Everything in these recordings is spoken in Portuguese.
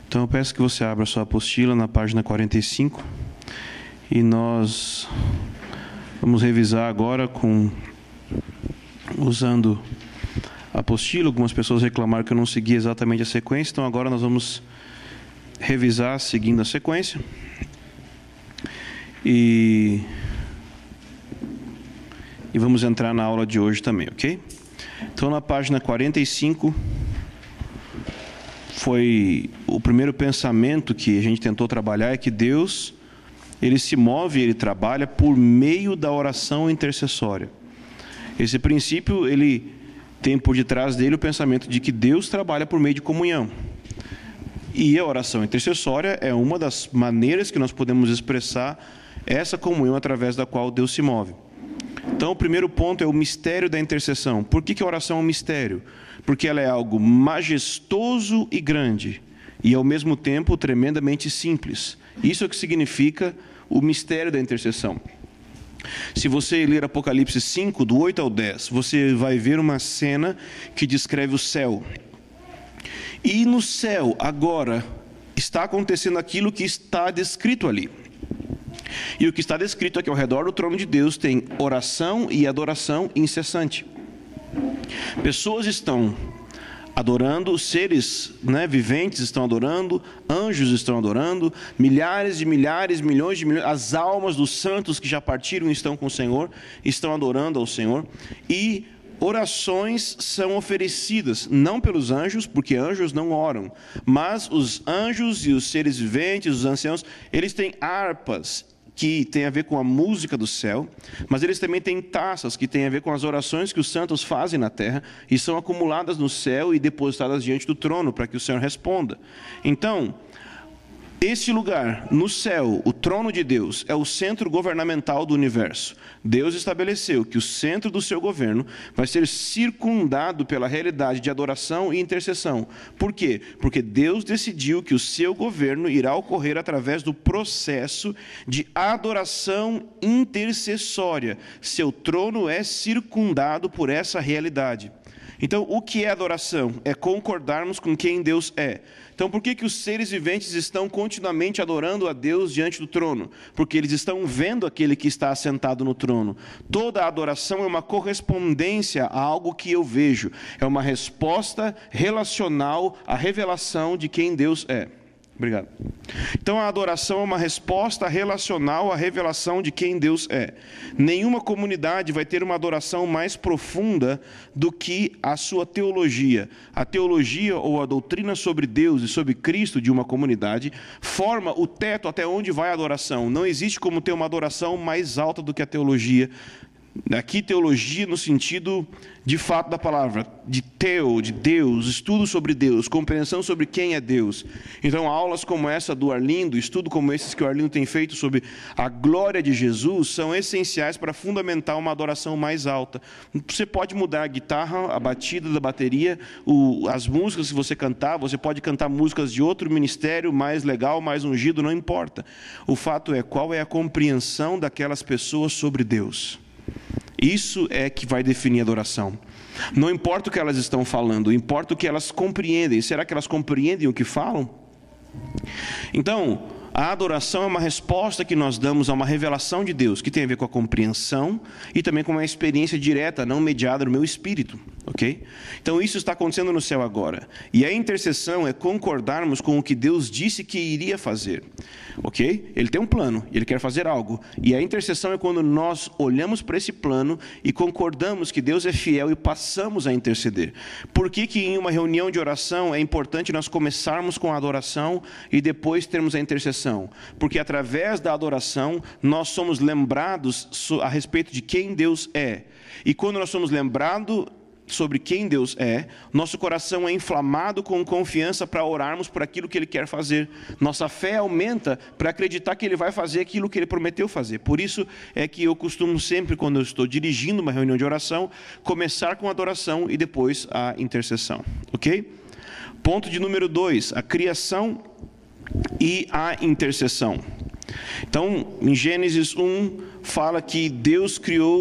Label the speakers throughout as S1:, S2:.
S1: Então eu peço que você abra sua apostila na página 45 e nós vamos revisar agora usando a apostila. Algumas pessoas reclamaram que eu não segui exatamente a sequência, então agora nós vamos revisar seguindo a sequência. E vamos entrar na aula de hoje também, ok? Então na página 45 foi o primeiro pensamento que a gente tentou trabalhar, é que Deus, Ele se move, Ele trabalha por meio da oração intercessória. Esse princípio, ele tem por detrás dele o pensamento de que Deus trabalha por meio de comunhão. E a oração intercessória é uma das maneiras que nós podemos expressar essa comunhão através da qual Deus se move. Então, o primeiro ponto é o mistério da intercessão. Por que a oração é um mistério? Porque ela é algo majestoso e grande, e ao mesmo tempo tremendamente simples. Isso é o que significa o mistério da intercessão. Se você ler Apocalipse 5, do 8 ao 10, você vai ver uma cena que descreve o céu. E no céu, agora, está acontecendo aquilo que está descrito ali. E o que está descrito é que ao redor do trono de Deus tem oração e adoração incessante. Pessoas estão adorando, seres viventes estão adorando, anjos estão adorando, milhares, milhões de milhões, as almas dos santos que já partiram e estão com o Senhor, estão adorando ao Senhor. E orações são oferecidas, não pelos anjos, porque anjos não oram, mas os anjos e os seres viventes, os anciãos, eles têm harpas, que tem a ver com a música do céu, mas eles também têm taças, que tem a ver com as orações que os santos fazem na terra, e são acumuladas no céu e depositadas diante do trono, para que o Senhor responda. Então, esse lugar, no céu, o trono de Deus, é o centro governamental do universo. Deus estabeleceu que o centro do seu governo vai ser circundado pela realidade de adoração e intercessão. Por quê? Porque Deus decidiu que o seu governo irá ocorrer através do processo de adoração intercessória. Seu trono é circundado por essa realidade. Então, o que é adoração? É concordarmos com quem Deus é. Então, por que os seres viventes estão continuamente adorando a Deus diante do trono? Porque eles estão vendo aquele que está assentado no trono. Toda adoração é uma correspondência a algo que eu vejo. É uma resposta relacional à revelação de quem Deus é. Obrigado. Então, a adoração é uma resposta relacional à revelação de quem Deus é. Nenhuma comunidade vai ter uma adoração mais profunda do que a sua teologia. A teologia ou a doutrina sobre Deus e sobre Cristo de uma comunidade forma o teto até onde vai a adoração. Não existe como ter uma adoração mais alta do que a teologia. Aqui, teologia no sentido de fato da palavra, de Deus, estudo sobre Deus, compreensão sobre quem é Deus. Então, aulas como essa do Arlindo, estudo como esses que o Arlindo tem feito sobre a glória de Jesus, são essenciais para fundamentar uma adoração mais alta. Você pode mudar a guitarra, a batida da bateria, as músicas que você cantar, você pode cantar músicas de outro ministério, mais legal, mais ungido, não importa. O fato é, qual é a compreensão daquelas pessoas sobre Deus? Isso é que vai definir a adoração. Não importa o que elas estão falando, importa o que elas compreendem. Será que elas compreendem o que falam? Então, a adoração é uma resposta que nós damos a uma revelação de Deus, que tem a ver com a compreensão e também com uma experiência direta, não mediada no meu espírito, ok? Então, isso está acontecendo no céu agora. E a intercessão é concordarmos com o que Deus disse que iria fazer, ok? Ele tem um plano, ele quer fazer algo. E a intercessão é quando nós olhamos para esse plano e concordamos que Deus é fiel e passamos a interceder. Por que em uma reunião de oração é importante nós começarmos com a adoração e depois termos a intercessão? Porque através da adoração nós somos lembrados a respeito de quem Deus é. E quando nós somos lembrados sobre quem Deus é, nosso coração é inflamado com confiança para orarmos por aquilo que Ele quer fazer. Nossa fé aumenta para acreditar que Ele vai fazer aquilo que Ele prometeu fazer. Por isso é que eu costumo sempre, quando eu estou dirigindo uma reunião de oração, começar com a adoração e depois a intercessão, ok? Ponto de número 2, a criação e a intercessão. Então, em Gênesis 1, fala que Deus criou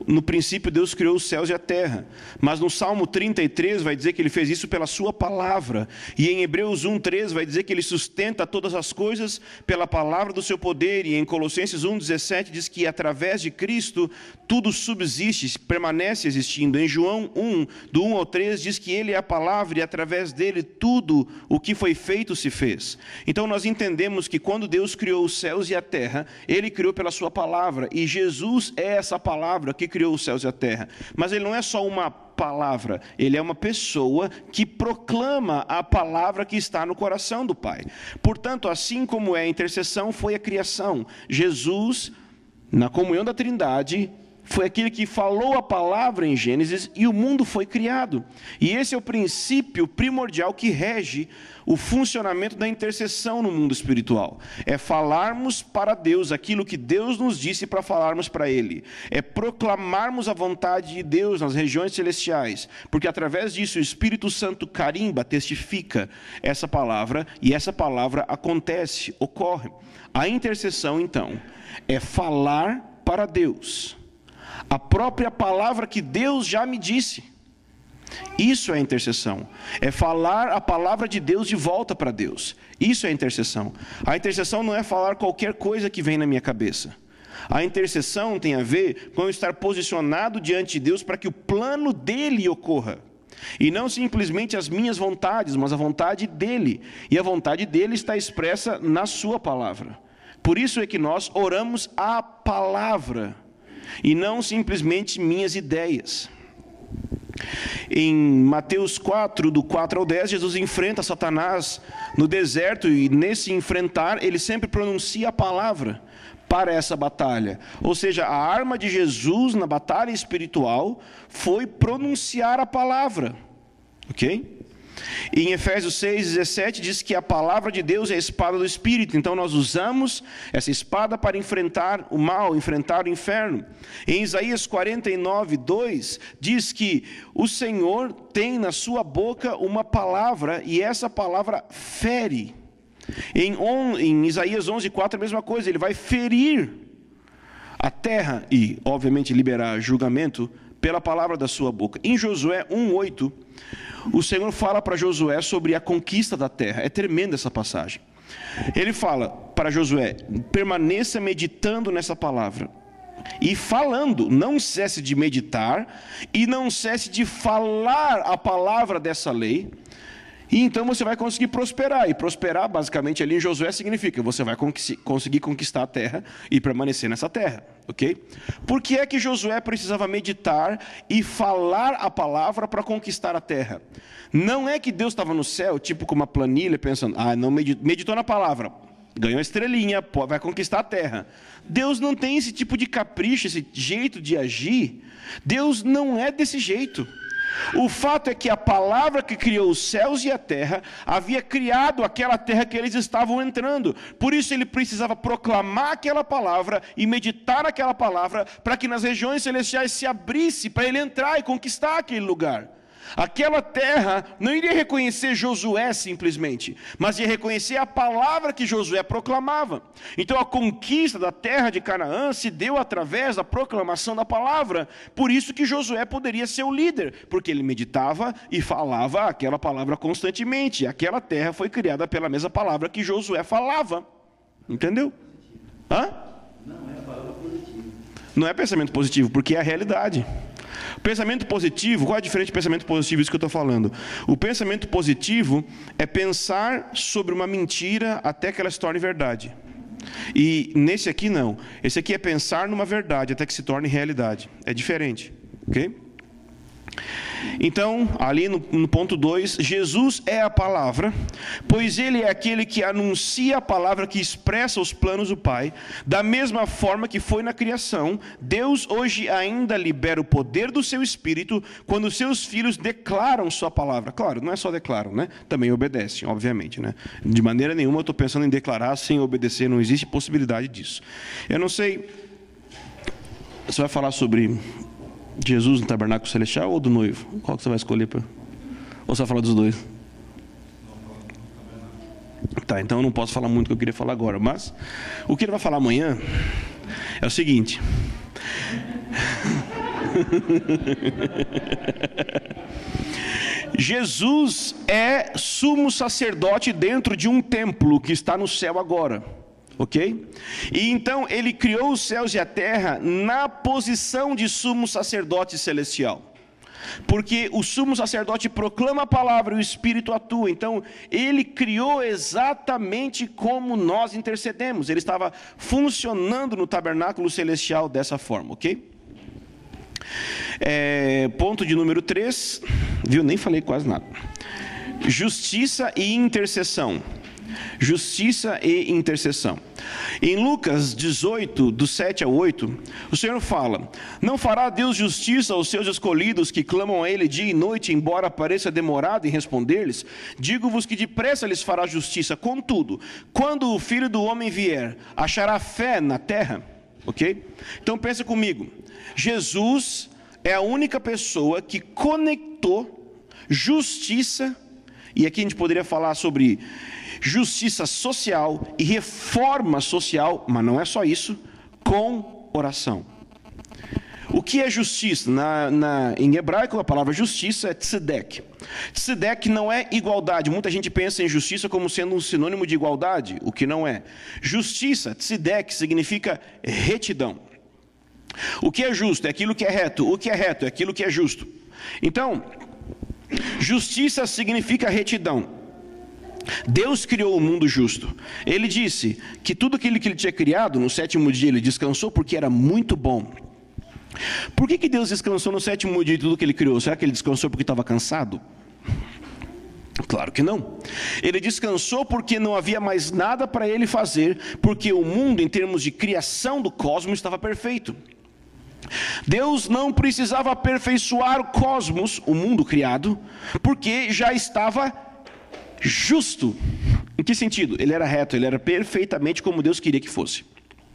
S1: no princípio Deus criou os céus e a terra. Mas no Salmo 33 vai dizer que Ele fez isso pela sua palavra. E em Hebreus 1:3 vai dizer que Ele sustenta todas as coisas pela palavra do seu poder. E em Colossenses 1:17 diz que através de Cristo tudo subsiste, permanece existindo. Em João 1, do 1 ao 3, diz que Ele é a palavra e através dele tudo o que foi feito se fez. Então nós entendemos que quando Deus criou os céus e a terra, Ele criou pela sua palavra. E Jesus é essa palavra que criou os céus e a terra. Mas Ele não é só uma palavra, Ele é uma pessoa que proclama a palavra que está no coração do Pai. Portanto, assim como é a intercessão, foi a criação. Jesus, na comunhão da Trindade, foi aquele que falou a palavra em Gênesis e o mundo foi criado. E esse é o princípio primordial que rege o funcionamento da intercessão no mundo espiritual. É falarmos para Deus aquilo que Deus nos disse para falarmos para Ele. É proclamarmos a vontade de Deus nas regiões celestiais, porque através disso o Espírito Santo carimba, testifica essa palavra, e essa palavra acontece, ocorre. A intercessão, então, é falar para Deus a própria palavra que Deus já me disse. Isso é intercessão. É falar a palavra de Deus de volta para Deus. Isso é intercessão. A intercessão não é falar qualquer coisa que vem na minha cabeça. A intercessão tem a ver com eu estar posicionado diante de Deus para que o plano dele ocorra. E não simplesmente as minhas vontades, mas a vontade dele. E a vontade dele está expressa na sua palavra. Por isso é que nós oramos a palavra e não simplesmente minhas ideias. Em Mateus 4, do 4 ao 10, Jesus enfrenta Satanás no deserto, e nesse enfrentar, ele sempre pronuncia a palavra para essa batalha. Ou seja, a arma de Jesus na batalha espiritual foi pronunciar a palavra. Ok? E em Efésios 6:17 diz que a palavra de Deus é a espada do Espírito. Então nós usamos essa espada para enfrentar o mal, enfrentar o inferno. Em Isaías 49:2 diz que o Senhor tem na sua boca uma palavra, e essa palavra fere. Em Isaías 11:4 a mesma coisa, ele vai ferir a terra e, obviamente, liberar julgamento pela palavra da sua boca. Em Josué 1:8, o Senhor fala para Josué sobre a conquista da terra. É tremenda essa passagem. Ele fala para Josué: permaneça meditando nessa palavra e falando, não cesse de meditar e não cesse de falar a palavra dessa lei, e então você vai conseguir prosperar. E prosperar, basicamente, ali em Josué significa você vai conseguir conquistar a terra e permanecer nessa terra, ok? Por que é que Josué precisava meditar e falar a palavra para conquistar a terra? Não é que Deus estava no céu, tipo com uma planilha, pensando: não meditou na palavra, ganhou a estrelinha, vai conquistar a terra. Deus não tem esse tipo de capricho, esse jeito de agir. Deus não é desse jeito. O fato é que a palavra que criou os céus e a terra havia criado aquela terra que eles estavam entrando. Por isso ele precisava proclamar aquela palavra e meditar naquela palavra, para que nas regiões celestiais se abrisse para ele entrar e conquistar aquele lugar. Aquela terra não iria reconhecer Josué simplesmente, mas ia reconhecer a palavra que Josué proclamava. Então a conquista da terra de Canaã se deu através da proclamação da palavra. Por isso que Josué poderia ser o líder, porque ele meditava e falava aquela palavra constantemente. Aquela terra foi criada pela mesma palavra que Josué falava. Entendeu? Não é palavra positiva. Não é pensamento positivo, porque é a realidade. Pensamento positivo, qual é a diferença de pensamento positivo? Isso que eu estou falando. O pensamento positivo é pensar sobre uma mentira até que ela se torne verdade. E nesse aqui não. Esse aqui é pensar numa verdade até que se torne realidade. É diferente, ok? Então, ali no ponto 2, Jesus é a palavra, pois Ele é aquele que anuncia a palavra, que expressa os planos do Pai. Da mesma forma que foi na criação, Deus hoje ainda libera o poder do seu Espírito quando seus filhos declaram sua palavra. Claro, não é só declaram, né? Também obedecem, obviamente, né? De maneira nenhuma eu estou pensando em declarar sem obedecer, não existe possibilidade disso. Eu não sei, você vai falar sobre Jesus no tabernáculo celestial ou do noivo? Qual que você vai escolher? Ou você vai falar dos dois? Tá, então eu não posso falar muito o que eu queria falar agora. Mas o que ele vai falar amanhã é o seguinte. Jesus é sumo sacerdote dentro de um templo que está no céu agora, ok? E então ele criou os céus e a terra na posição de sumo sacerdote celestial. Porque o sumo sacerdote proclama a palavra e o Espírito atua. Então, ele criou exatamente como nós intercedemos. Ele estava funcionando no tabernáculo celestial dessa forma, ok? Ponto de número 3, viu? Nem falei quase nada. Justiça e intercessão. Justiça e intercessão. Em Lucas 18, do 7 ao 8, o Senhor fala: não fará Deus justiça aos seus escolhidos que clamam a Ele dia e noite, embora pareça demorado em responder-lhes? Digo-vos que depressa lhes fará justiça. Contudo, quando o Filho do Homem vier, achará fé na terra? Ok? Então pensa comigo. Jesus é a única pessoa que conectou justiça, e aqui a gente poderia falar sobre justiça social e reforma social, mas não é só isso, com oração. O que é justiça? Em hebraico, a palavra justiça é tzedek. Tzedek não é igualdade. Muita gente pensa em justiça como sendo um sinônimo de igualdade, o que não é. Justiça, tzedek, significa retidão. O que é justo é aquilo que é reto. O que é reto é aquilo que é justo. Então, justiça significa retidão. Deus criou o mundo justo. Ele disse que tudo aquilo que ele tinha criado, no sétimo dia ele descansou porque era muito bom. Por que Deus descansou no sétimo dia de tudo que ele criou? Será que ele descansou porque estava cansado? Claro que não. Ele descansou porque não havia mais nada para ele fazer, porque o mundo, em termos de criação do cosmos, estava perfeito. Deus não precisava aperfeiçoar o cosmos, o mundo criado, porque já estava justo. Em que sentido? Ele era reto, ele era perfeitamente como Deus queria que fosse.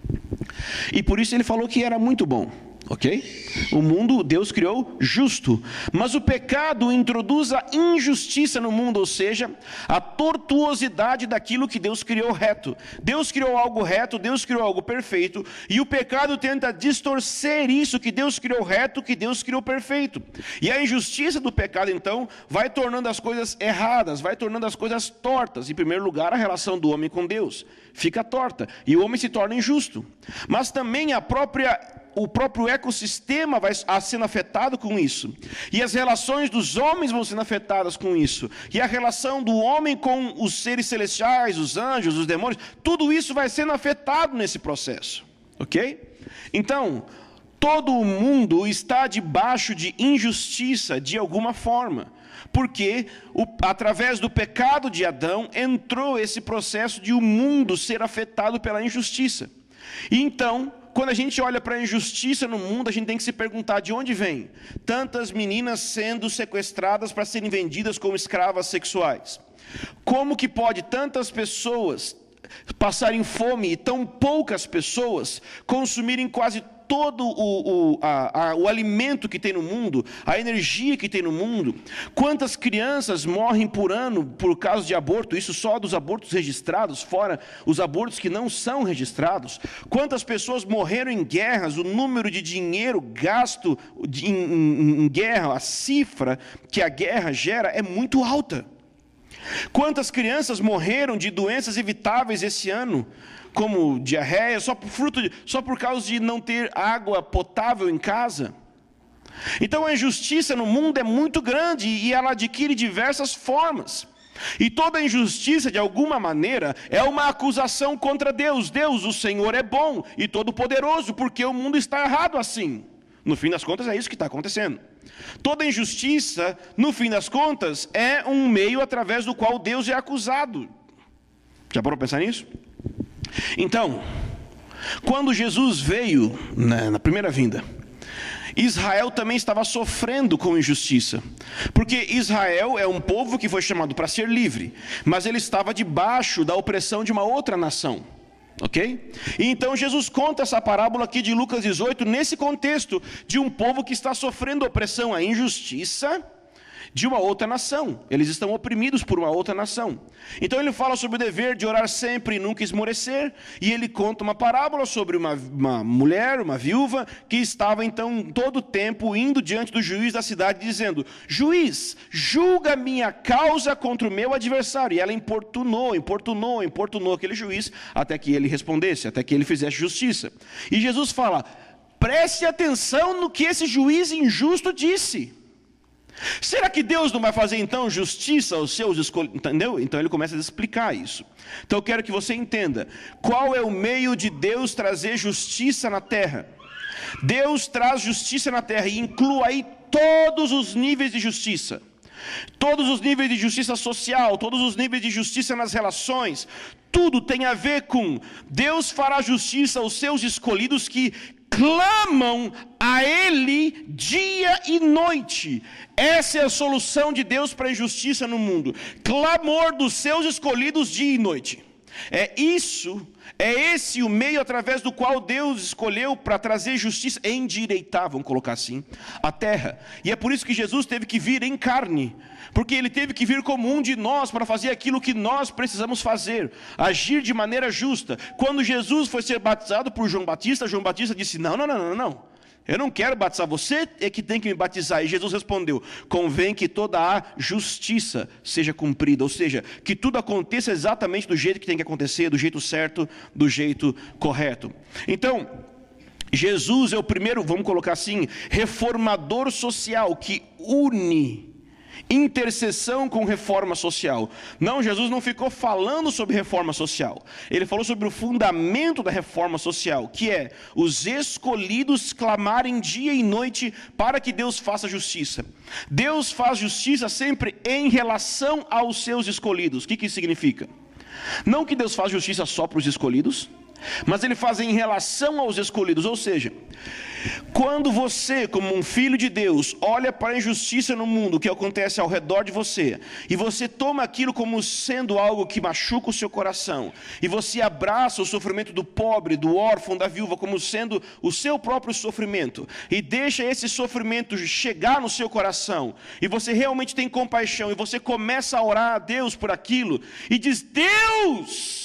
S1: E por isso ele falou que era muito bom, ok? O mundo Deus criou justo, mas o pecado introduz a injustiça no mundo, ou seja, a tortuosidade daquilo que Deus criou reto. Deus criou algo reto, Deus criou algo perfeito, e o pecado tenta distorcer isso que Deus criou reto, que Deus criou perfeito. E a injustiça do pecado, então, vai tornando as coisas erradas, vai tornando as coisas tortas. Em primeiro lugar, a relação do homem com Deus fica torta, e o homem se torna injusto. Mas também o próprio ecossistema vai sendo afetado com isso. E as relações dos homens vão sendo afetadas com isso. E a relação do homem com os seres celestiais, os anjos, os demônios, tudo isso vai sendo afetado nesse processo. Ok? Então, todo o mundo está debaixo de injustiça de alguma forma. Porque através do pecado de Adão entrou esse processo de o mundo ser afetado pela injustiça. E então, quando a gente olha para a injustiça no mundo, a gente tem que se perguntar de onde vem tantas meninas sendo sequestradas para serem vendidas como escravas sexuais. Como que pode tantas pessoas passarem fome e tão poucas pessoas consumirem quase todo o alimento que tem no mundo, a energia que tem no mundo? Quantas crianças morrem por ano por causa de aborto? Isso só dos abortos registrados, fora os abortos que não são registrados. Quantas pessoas morreram em guerras? O número de dinheiro gasto em guerra, a cifra que a guerra gera é muito alta. Quantas crianças morreram de doenças evitáveis esse ano, como diarreia, só por causa de não ter água potável em casa? Então a injustiça no mundo é muito grande e ela adquire diversas formas. E toda injustiça, de alguma maneira, é uma acusação contra Deus. Deus, o Senhor, é bom e todo-poderoso, porque o mundo está errado assim. No fim das contas, é isso que está acontecendo. Toda injustiça, no fim das contas, é um meio através do qual Deus é acusado. Já parou para pensar nisso? Então, quando Jesus veio na primeira vinda, Israel também estava sofrendo com injustiça, porque Israel é um povo que foi chamado para ser livre, mas ele estava debaixo da opressão de uma outra nação. Ok? E então Jesus conta essa parábola aqui de Lucas 18 nesse contexto de um povo que está sofrendo opressão, a injustiça, de uma outra nação. Eles estão oprimidos por uma outra nação. Então ele fala sobre o dever de orar sempre e nunca esmorecer, e ele conta uma parábola sobre uma mulher, uma viúva, que estava então todo o tempo indo diante do juiz da cidade, dizendo: juiz, julga minha causa contra o meu adversário. E ela importunou aquele juiz, até que ele respondesse, até que ele fizesse justiça. E Jesus fala: preste atenção no que esse juiz injusto disse. Será que Deus não vai fazer então justiça aos seus escolhidos? Entendeu? Então ele começa a explicar isso. Então eu quero que você entenda qual é o meio de Deus trazer justiça na terra. Deus traz justiça na terra e inclui aí todos os níveis de justiça. Todos os níveis de justiça social, todos os níveis de justiça nas relações. Tudo tem a ver com Deus fará justiça aos seus escolhidos que clamam a Ele dia e noite. Essa é a solução de Deus para a injustiça no mundo. Clamor dos seus escolhidos dia e noite. É esse o meio através do qual Deus escolheu para trazer justiça, endireitar, vamos colocar assim, a terra. E é por isso que Jesus teve que vir em carne, porque ele teve que vir como um de nós para fazer aquilo que nós precisamos fazer, agir de maneira justa. Quando Jesus foi ser batizado por João Batista disse: não, eu não quero batizar, você é que tem que me batizar. E Jesus respondeu: convém que toda a justiça seja cumprida, ou seja, que tudo aconteça exatamente do jeito que tem que acontecer, do jeito certo, do jeito correto. Então, Jesus é o primeiro, vamos colocar assim, reformador social que une intercessão com reforma social. Não, Jesus não ficou falando sobre reforma social. Ele falou sobre o fundamento da reforma social, que é os escolhidos clamarem dia e noite para que Deus faça justiça. Deus faz justiça sempre em relação aos seus escolhidos. O que isso significa? Não que Deus faz justiça só para os escolhidos, mas Ele faz em relação aos escolhidos. Ou seja, quando você, como um filho de Deus, olha para a injustiça no mundo que acontece ao redor de você, e você toma aquilo como sendo algo que machuca o seu coração, e você abraça o sofrimento do pobre, do órfão, da viúva, como sendo o seu próprio sofrimento, e deixa esse sofrimento chegar no seu coração, e você realmente tem compaixão, e você começa a orar a Deus por aquilo, e diz: Deus,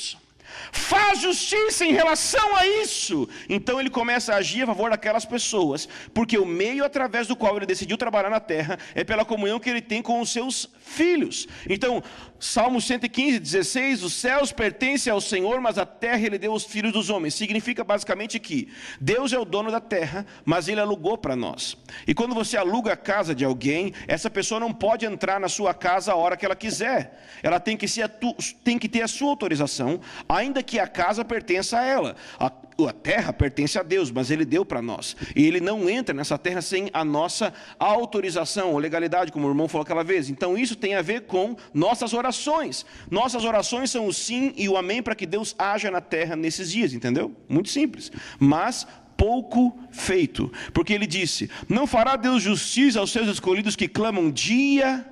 S1: faz justiça em relação a isso. Então ele começa a agir a favor daquelas pessoas, porque o meio através do qual ele decidiu trabalhar na terra é pela comunhão que ele tem com os seus filhos. Então, Salmo 115, 16, os céus pertencem ao Senhor, mas a terra ele deu aos filhos dos homens. Significa basicamente que Deus é o dono da terra, mas ele alugou para nós. E quando você aluga a casa de alguém, essa pessoa não pode entrar na sua casa a hora que ela quiser. Ela tem que ter a sua autorização, ainda que a casa pertença a ela. A terra pertence a Deus, mas Ele deu para nós. E Ele não entra nessa terra sem a nossa autorização ou legalidade, como o irmão falou aquela vez. Então isso tem a ver com nossas orações. Nossas orações são o sim e o amém para que Deus haja na terra nesses dias, entendeu? Muito simples. Mas pouco feito. Porque Ele disse: não fará Deus justiça aos seus escolhidos que clamam dia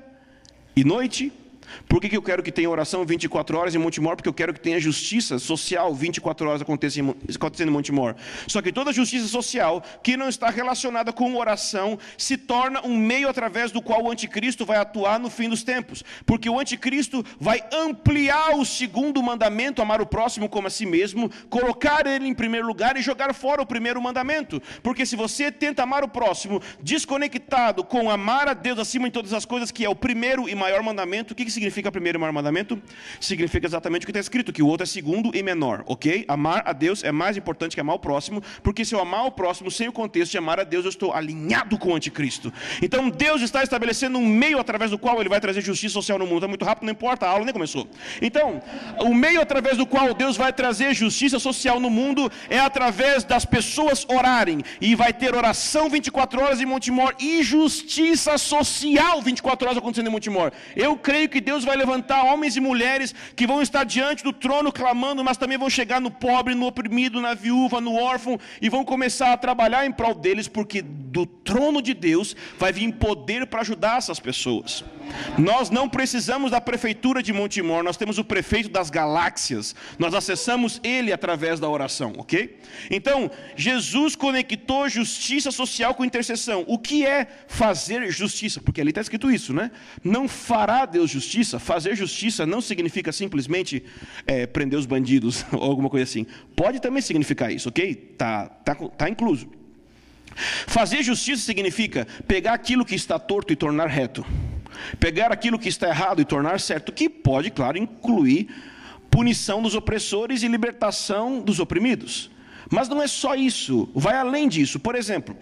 S1: e noite? Por que eu quero que tenha oração 24 horas em Montemor? Porque eu quero que tenha justiça social 24 horas acontecendo em Montemor. Só que toda justiça social que não está relacionada com oração se torna um meio através do qual o anticristo vai atuar no fim dos tempos. Porque o anticristo vai ampliar o segundo mandamento, amar o próximo como a si mesmo, colocar ele em primeiro lugar e jogar fora o primeiro mandamento. Porque se você tenta amar o próximo desconectado com amar a Deus acima de todas as coisas, que é o primeiro e maior mandamento, o que significa primeiro e maior mandamento? Significa exatamente o que está escrito, que o outro é segundo e menor, ok? Amar a Deus é mais importante que amar o próximo, porque se eu amar o próximo sem o contexto de amar a Deus, eu estou alinhado com o anticristo. Então Deus está estabelecendo um meio através do qual Ele vai trazer justiça social no mundo. Está muito rápido, não importa, a aula nem começou. Então, o meio através do qual Deus vai trazer justiça social no mundo é através das pessoas orarem, e vai ter oração 24 horas em Montemor e justiça social 24 horas acontecendo em Montemor. Eu creio que Deus Deus vai levantar homens e mulheres que vão estar diante do trono clamando, mas também vão chegar no pobre, no oprimido, na viúva, no órfão, e vão começar a trabalhar em prol deles, porque do trono de Deus vai vir poder para ajudar essas pessoas. Nós não precisamos da prefeitura de Montemor, nós temos o prefeito das galáxias, nós acessamos ele através da oração, ok? Então, Jesus conectou justiça social com intercessão. O que é fazer justiça? Porque ali está escrito isso, né? Não fará Deus justiça. Fazer justiça não significa simplesmente prender os bandidos ou alguma coisa assim. Pode também significar isso, ok? Tá incluso. Fazer justiça significa pegar aquilo que está torto e tornar reto. Pegar aquilo que está errado e tornar certo, que pode, claro, incluir punição dos opressores e libertação dos oprimidos. Mas não é só isso, vai além disso. Por exemplo,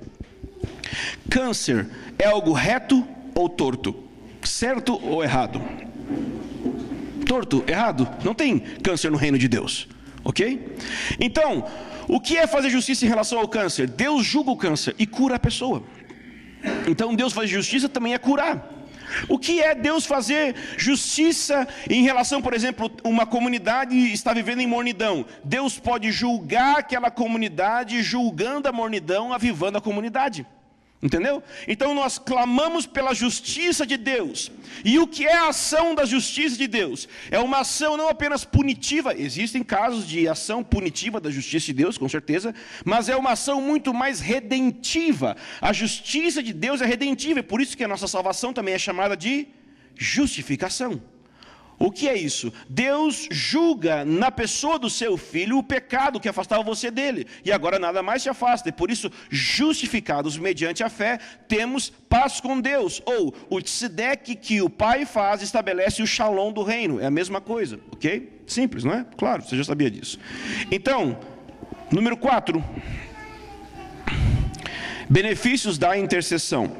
S1: câncer é algo reto ou torto? Certo ou errado? Torto, errado. Não tem câncer no reino de Deus, ok? Então, o que é fazer justiça em relação ao câncer? Deus julga o câncer e cura a pessoa. Então, Deus fazer justiça também é curar. O que é Deus fazer justiça em relação, por exemplo, uma comunidade está vivendo em mornidão? Deus pode julgar aquela comunidade, julgando a mornidão, avivando a comunidade. Entendeu? Então nós clamamos pela justiça de Deus. E o que é a ação da justiça de Deus? É uma ação não apenas punitiva, existem casos de ação punitiva da justiça de Deus, com certeza, mas é uma ação muito mais redentiva. A justiça de Deus é redentiva, e por isso que a nossa salvação também é chamada de justificação. O que é isso? Deus julga na pessoa do seu filho o pecado que afastava você dele, e agora nada mais te afasta, e por isso, justificados mediante a fé, temos paz com Deus, ou o tzedek que o pai faz, estabelece o shalom do reino, é a mesma coisa, ok? Simples, não é? Claro, você já sabia disso. Então, número 4, benefícios da intercessão.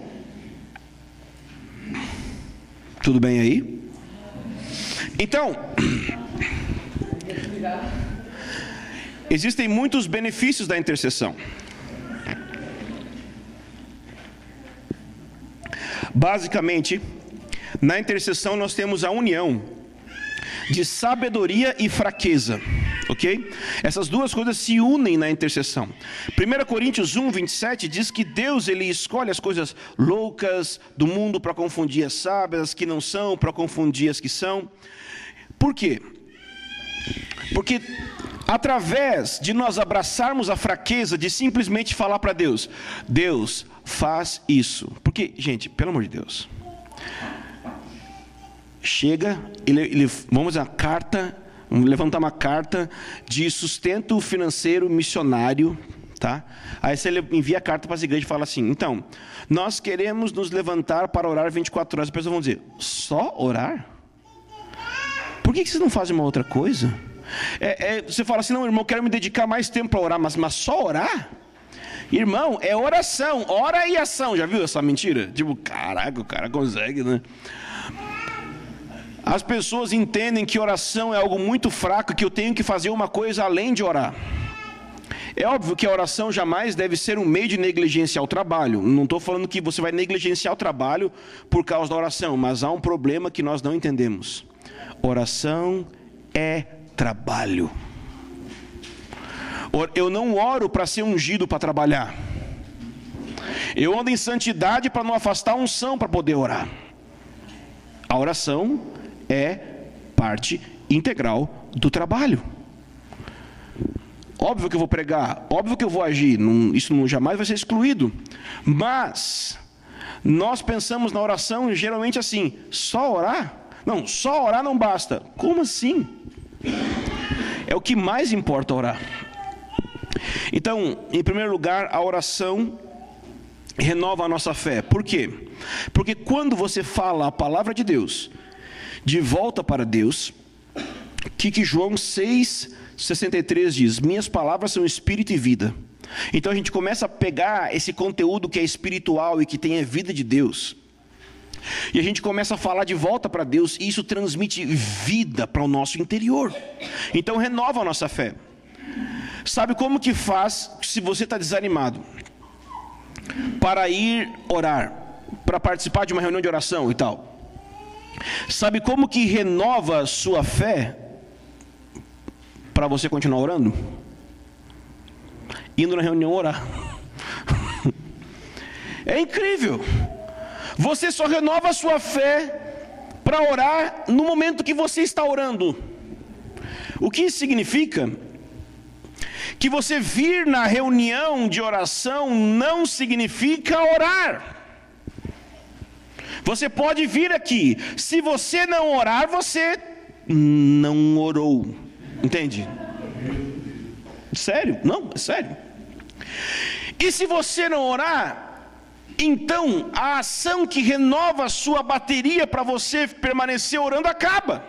S1: Tudo bem aí? Então, existem muitos benefícios da intercessão. Basicamente, na intercessão nós temos a união de sabedoria e fraqueza, ok? Essas duas coisas se unem na intercessão. 1 Coríntios 1, 27 diz que Deus ele escolhe as coisas loucas do mundo para confundir as sábias, as que não são, para confundir as que são. Por quê? Porque através de nós abraçarmos a fraqueza, de simplesmente falar para Deus, Deus, faz isso. Porque, gente, pelo amor de Deus, chega, vamos a carta, vamos levantar uma carta de sustento financeiro missionário, tá? Aí você envia a carta para as igrejas e fala assim, então, nós queremos nos levantar para orar 24 horas. As pessoas vão dizer, só orar? Por que vocês não fazem uma outra coisa? Você fala assim, não, irmão, eu quero me dedicar mais tempo para orar, mas só orar? Irmão, é oração, ora e ação. Já viu essa mentira? Tipo, caraca, o cara consegue, né? As pessoas entendem que oração é algo muito fraco, que eu tenho que fazer uma coisa além de orar. É óbvio que a oração jamais deve ser um meio de negligenciar o trabalho. Não estou falando que você vai negligenciar o trabalho por causa da oração, mas há um problema que nós não entendemos. Oração é trabalho. Eu não oro para ser ungido para trabalhar. Eu ando em santidade para não afastar a unção para poder orar. A oração é parte integral do trabalho. Óbvio que eu vou pregar, óbvio que eu vou agir, isso jamais vai ser excluído. Mas nós pensamos na oração geralmente assim, só orar? Não, só orar não basta. Como assim? É o que mais importa orar. Então, em primeiro lugar, a oração renova a nossa fé. Por quê? Porque quando você fala a palavra de Deus de volta para Deus, que João 6,63 diz, minhas palavras são espírito e vida. Então a gente começa a pegar esse conteúdo que é espiritual e que tem a vida de Deus, e a gente começa a falar de volta para Deus, e isso transmite vida para o nosso interior. Então renova a nossa fé. Sabe como que faz se você está desanimado para ir orar, para participar de uma reunião de oração e tal? Sabe como que renova sua fé para você continuar orando? Indo na reunião orar. É incrível. Você só renova a sua fé para orar no momento que você está orando. O que isso significa? Que você vir na reunião de oração não significa orar. Você pode vir aqui. Se você não orar, você não orou. Entende? Sério? Não, é sério. E se você não orar, então a ação que renova a sua bateria para você permanecer orando acaba.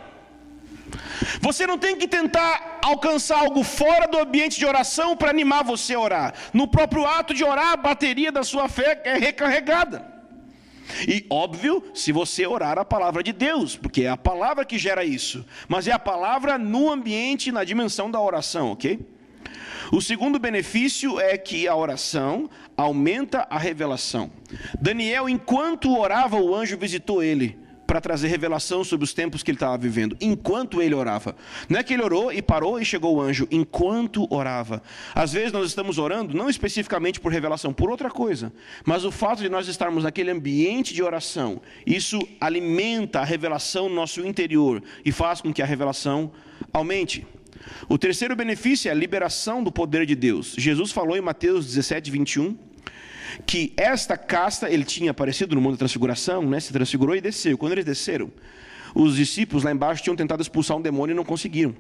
S1: Você não tem que tentar alcançar algo fora do ambiente de oração para animar você a orar. No próprio ato de orar, a bateria da sua fé é recarregada. E óbvio, se você orar a palavra de Deus, porque é a palavra que gera isso. Mas é a palavra no ambiente, na dimensão da oração, ok? O segundo benefício é que a oração aumenta a revelação. Daniel, enquanto orava, o anjo visitou ele para trazer revelação sobre os tempos que ele estava vivendo, enquanto ele orava. Não é que ele orou e parou e chegou o anjo, enquanto orava. Às vezes nós estamos orando, não especificamente por revelação, por outra coisa, mas o fato de nós estarmos naquele ambiente de oração, isso alimenta a revelação no nosso interior e faz com que a revelação aumente. O terceiro benefício é a liberação do poder de Deus. Jesus falou em Mateus 17, 21, que esta casta, ele tinha aparecido no Monte da Transfiguração, né? Se transfigurou e desceu. Quando eles desceram, os discípulos lá embaixo tinham tentado expulsar um demônio e não conseguiram.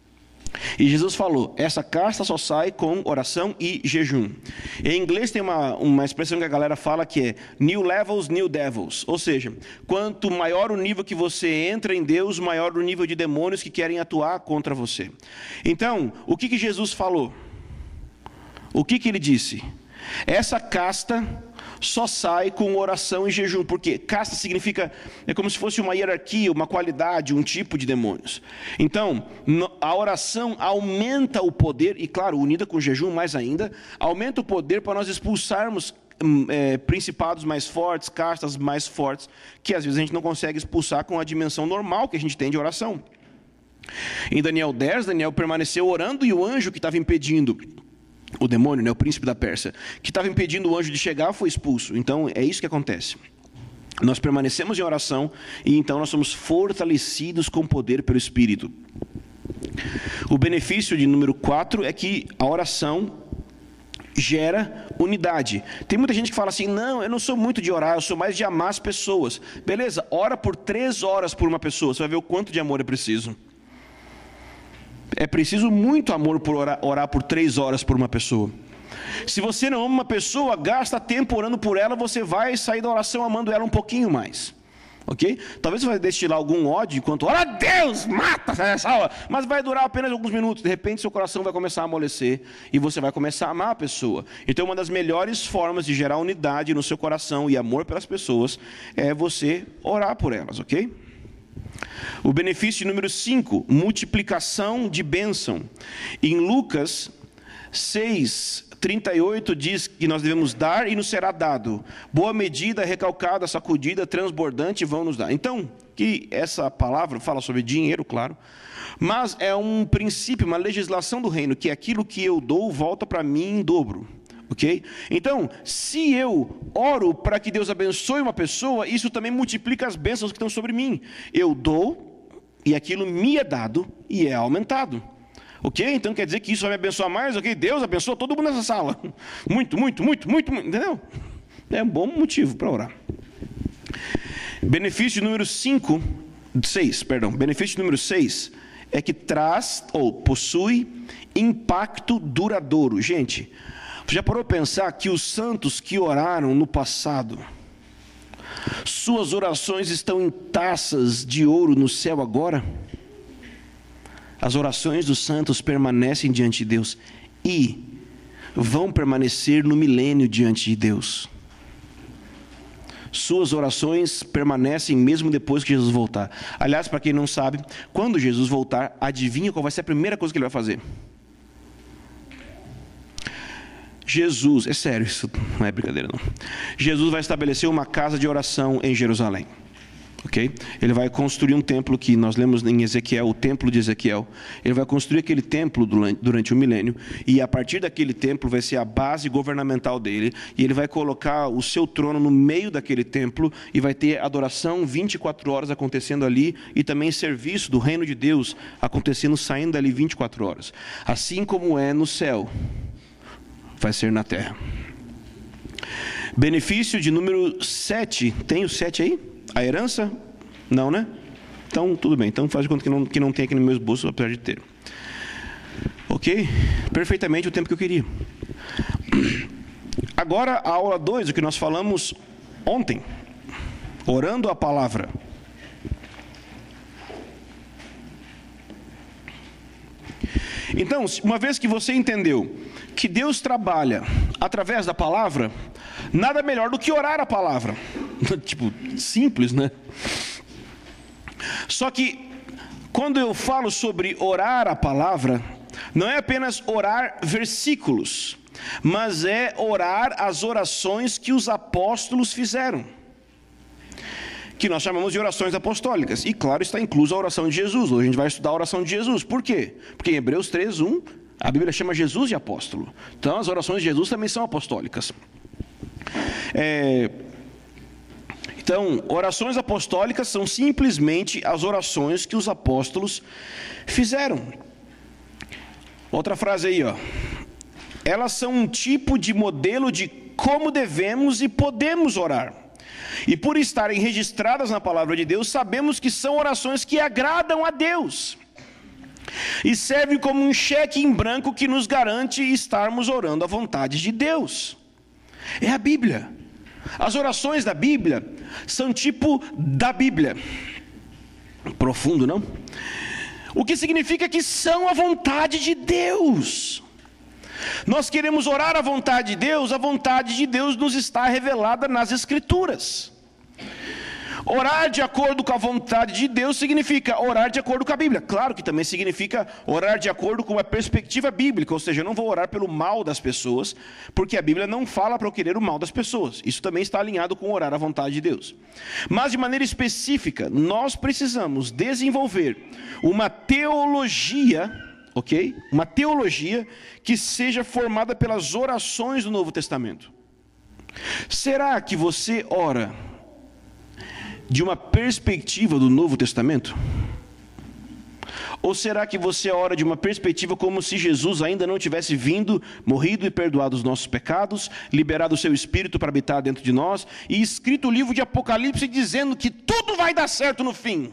S1: E Jesus falou, essa casta só sai com oração e jejum. Em inglês tem uma expressão que a galera fala que é new levels, new devils. Ou seja, quanto maior o nível que você entra em Deus, maior o nível de demônios que querem atuar contra você. Então, o que Jesus falou? O que ele disse? Essa casta só sai com oração e jejum, porque casta significa, é como se fosse uma hierarquia, uma qualidade, um tipo de demônios. Então, a oração aumenta o poder, e claro, unida com o jejum mais ainda, aumenta o poder para nós expulsarmos principados mais fortes, castas mais fortes, que às vezes a gente não consegue expulsar com a dimensão normal que a gente tem de oração. Em Daniel 10, Daniel permaneceu orando e o anjo que estava impedindo o demônio, né, o príncipe da Pérsia, que estava impedindo o anjo de chegar, foi expulso. Então, é isso que acontece. Nós permanecemos em oração e então nós somos fortalecidos com poder pelo Espírito. O benefício de número 4 é que a oração gera unidade. Tem muita gente que fala assim, não, eu não sou muito de orar, eu sou mais de amar as pessoas. Beleza, ora por 3 horas por uma pessoa, você vai ver o quanto de amor é preciso. É preciso muito amor por orar por 3 horas por uma pessoa. Se você não ama uma pessoa, gasta tempo orando por ela, você vai sair da oração amando ela um pouquinho mais. Ok? Talvez você vai destilar algum ódio enquanto ora, Deus, mata essa hora, mas vai durar apenas alguns minutos. De repente seu coração vai começar a amolecer e você vai começar a amar a pessoa. Então uma das melhores formas de gerar unidade no seu coração e amor pelas pessoas é você orar por elas, ok? O benefício número 5, multiplicação de bênção. Em Lucas 6:38 diz que nós devemos dar e nos será dado. Boa medida, recalcada, sacudida, transbordante vão nos dar. Então, que essa palavra fala sobre dinheiro, claro, mas é um princípio, uma legislação do reino, que aquilo que eu dou volta para mim em dobro. Ok? Então, se eu oro para que Deus abençoe uma pessoa, isso também multiplica as bênçãos que estão sobre mim. Eu dou e aquilo me é dado e é aumentado. Ok? Então quer dizer que isso vai me abençoar mais? Ok? Deus abençoa todo mundo nessa sala. Muito, muito, muito, muito, muito. Entendeu? É um bom motivo para orar. Benefício número 6. Benefício número 6 é que traz ou possui impacto duradouro. Gente, você já parou para pensar que os santos que oraram no passado, suas orações estão em taças de ouro no céu agora? As orações dos santos permanecem diante de Deus e vão permanecer no milênio diante de Deus. Suas orações permanecem mesmo depois que Jesus voltar. Aliás, para quem não sabe, quando Jesus voltar, adivinha qual vai ser a primeira coisa que ele vai fazer? Jesus, é sério, isso não é brincadeira não. Jesus vai estabelecer uma casa de oração em Jerusalém. ok? Ele vai construir um templo que nós lemos em Ezequiel, o templo de Ezequiel. Ele vai construir aquele templo durante o milênio, e a partir daquele templo vai ser a base governamental dele, e ele vai colocar o seu trono no meio daquele templo, e vai ter adoração 24 horas acontecendo ali, e também serviço do reino de Deus acontecendo, saindo dali 24 horas. Assim como é no céu, vai ser na terra. Benefício de número 7. Tem o 7 aí? A herança? Não, né? Então, tudo bem. Então, faz de conta que não tem aqui no meu esboço, apesar de ter. Ok? Perfeitamente o tempo que eu queria. Agora, a aula 2, o que nós falamos ontem. Orando a palavra. Então, uma vez que você entendeu que Deus trabalha através da palavra, nada melhor do que orar a palavra. Tipo, simples, né? Só que, quando eu falo sobre orar a palavra, não é apenas orar versículos, mas é orar as orações que os apóstolos fizeram, que nós chamamos de orações apostólicas. E claro, está inclusa a oração de Jesus. Hoje a gente vai estudar a oração de Jesus. Por quê? Porque em Hebreus 3:1, a Bíblia chama Jesus de apóstolo. Então as orações de Jesus também são apostólicas. Então, orações apostólicas são simplesmente as orações que os apóstolos fizeram. Outra frase aí, ó. Elas são um tipo de modelo de como devemos e podemos orar. E por estarem registradas na palavra de Deus, sabemos que são orações que agradam a Deus. E servem como um cheque em branco que nos garante estarmos orando à vontade de Deus. É a Bíblia. As orações da Bíblia são tipo da Bíblia. Profundo, não? O que significa que são a vontade de Deus. Nós queremos orar à vontade de Deus nos está revelada nas Escrituras. Orar de acordo com a vontade de Deus significa orar de acordo com a Bíblia. Claro que também significa orar de acordo com a perspectiva bíblica, ou seja, eu não vou orar pelo mal das pessoas, porque a Bíblia não fala para eu querer o mal das pessoas. Isso também está alinhado com orar à vontade de Deus. Mas de maneira específica, nós precisamos desenvolver uma teologia, ok? Uma teologia que seja formada pelas orações do Novo Testamento. Será que você ora de uma perspectiva do Novo Testamento? Ou será que você ora de uma perspectiva como se Jesus ainda não tivesse vindo, morrido e perdoado os nossos pecados, liberado o seu Espírito para habitar dentro de nós, e escrito o livro de Apocalipse dizendo que tudo vai dar certo no fim?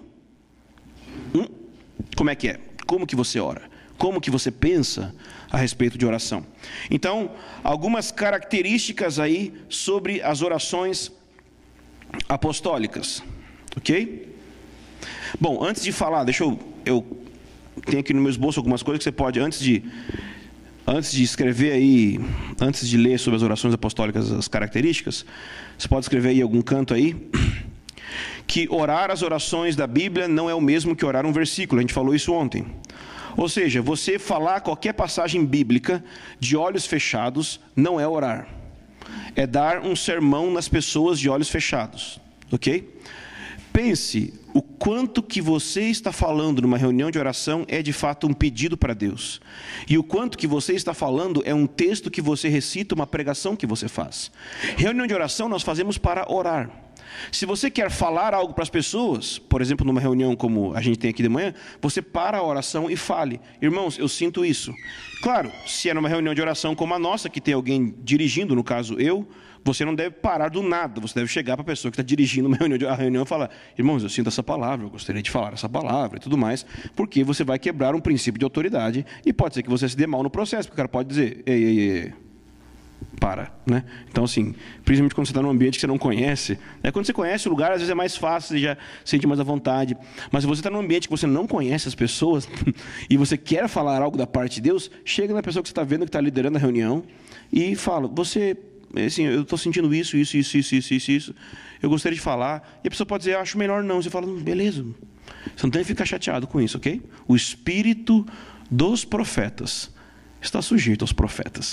S1: Como é que é? Como que você ora? Como que você pensa a respeito de oração? Então, algumas características aí sobre as orações apostólicas, ok? Bom, antes de falar, eu tenho aqui no meu esboço algumas coisas que você pode, antes de escrever aí, antes de ler sobre as orações apostólicas, as características, você pode escrever aí algum canto aí, que orar as orações da Bíblia não é o mesmo que orar um versículo, a gente falou isso ontem. Ou seja, você falar qualquer passagem bíblica de olhos fechados não é orar. É dar um sermão nas pessoas de olhos fechados, ok? Pense o quanto que você está falando numa reunião de oração é de fato um pedido para Deus. E o quanto que você está falando é um texto que você recita, uma pregação que você faz. Reunião de oração nós fazemos para orar. Se você quer falar algo para as pessoas, por exemplo, numa reunião como a gente tem aqui de manhã, você para a oração e fale: irmãos, eu sinto isso. Claro, se é numa reunião de oração como a nossa, que tem alguém dirigindo, no caso eu, você não deve parar do nada, você deve chegar para a pessoa que está dirigindo a reunião e falar: irmãos, eu sinto essa palavra, eu gostaria de falar essa palavra e tudo mais, porque você vai quebrar um princípio de autoridade e pode ser que você se dê mal no processo, porque o cara pode dizer: ei, para, né? Então assim, principalmente quando você está num ambiente que você não conhece, né? Quando você conhece o lugar, às vezes é mais fácil, você já sente mais à vontade, mas se você está num ambiente que você não conhece as pessoas e você quer falar algo da parte de Deus, chega na pessoa que você está vendo, que está liderando a reunião, e fala: você, assim, eu estou sentindo isso, eu gostaria de falar, e a pessoa pode dizer: acho melhor não. Você fala: beleza, você não tem que ficar chateado com isso, ok? O espírito dos profetas está sujeito aos profetas.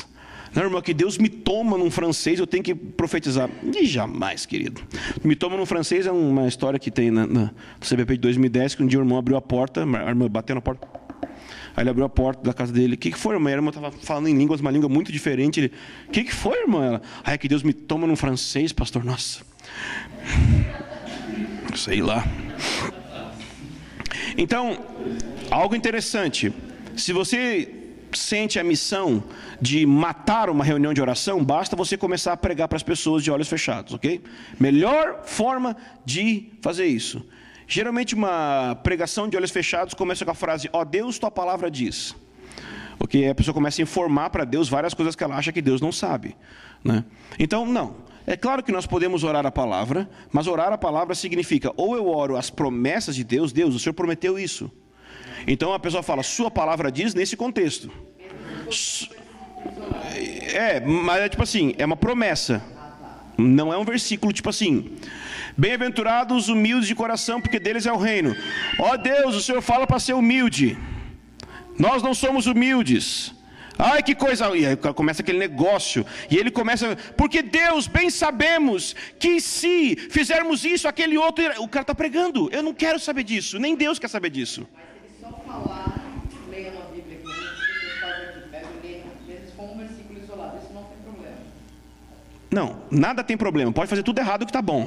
S1: Não, irmão, que Deus me toma num francês, eu tenho que profetizar. E jamais, querido. Me toma num francês é uma história que tem no CBP de 2010, que um dia o irmão abriu a porta, a irmã bateu na porta. Aí ele abriu a porta da casa dele. O que foi, irmã? A irmã estava falando em línguas, uma língua muito diferente. Ele, o que foi, irmã? Ela, é que Deus me toma num francês, pastor. Nossa. Sei lá. Então, algo interessante. Se você sente a missão de matar uma reunião de oração, basta você começar a pregar para as pessoas de olhos fechados, ok? Melhor forma de fazer isso. Geralmente uma pregação de olhos fechados começa com a frase, ó Deus, tua palavra diz. Ok? A pessoa começa a informar para Deus várias coisas que ela acha que Deus não sabe, né? Então, não. É claro que nós podemos orar a palavra, mas orar a palavra significa, ou eu oro as promessas de Deus, Deus, o Senhor prometeu isso. Então a pessoa fala, sua palavra diz nesse contexto. Mas é tipo assim, é uma promessa. Não é um versículo tipo assim, bem-aventurados os humildes de coração, porque deles é o reino. Ó Deus, o Senhor fala para ser humilde. Nós não somos humildes. Ai, que coisa... E aí começa aquele negócio. E ele começa... Porque Deus, bem sabemos que se fizermos isso, aquele outro... O cara está pregando. Eu não quero saber disso. Nem Deus quer saber disso.
S2: Mas ele só falar, leia uma Bíblia, que as pessoas fazem aqui, pegam e leem, às vezes com um versículo isolado. Isso não tem problema.
S1: Não, nada tem problema. Pode fazer tudo errado que está bom.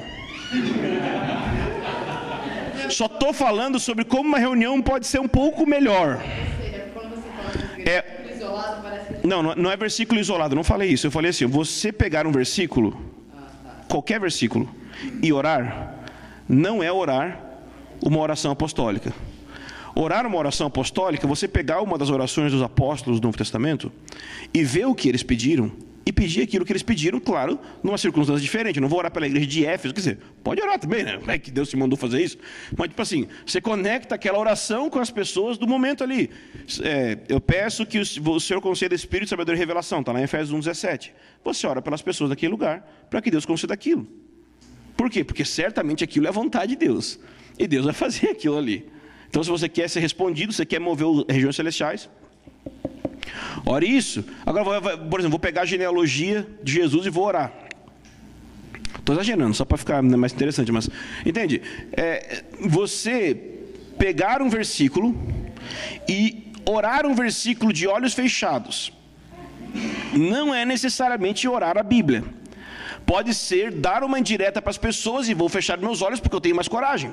S1: Só estou falando sobre como uma reunião pode ser um pouco melhor.
S2: Quando você fala de versículo isolado, parece que...
S1: Não é versículo isolado, não falei isso. Eu falei assim, você pegar um versículo, qualquer versículo, e orar, não é orar uma oração apostólica. Orar uma oração apostólica, você pegar uma das orações dos apóstolos do Novo Testamento e ver o que eles pediram, e pedir aquilo que eles pediram, claro, numa circunstância diferente. Eu não vou orar pela igreja de Éfeso, quer dizer, pode orar também, né? Não é que Deus te mandou fazer isso. Mas, tipo assim, você conecta aquela oração com as pessoas do momento ali. Eu peço que o Senhor conceda Espírito, sabedoria e revelação. Está lá em Efésios 1,17. Você ora pelas pessoas daquele lugar, para que Deus conceda aquilo. Por quê? Porque certamente aquilo é a vontade de Deus. E Deus vai fazer aquilo ali. Então, se você quer ser respondido, você quer mover as regiões celestiais, ore isso. Agora, por exemplo, vou pegar a genealogia de Jesus e vou orar. Estou exagerando, só para ficar mais interessante, mas... Entende? Você pegar um versículo e orar um versículo de olhos fechados, não é necessariamente orar a Bíblia. Pode ser dar uma indireta para as pessoas e vou fechar meus olhos porque eu tenho mais coragem.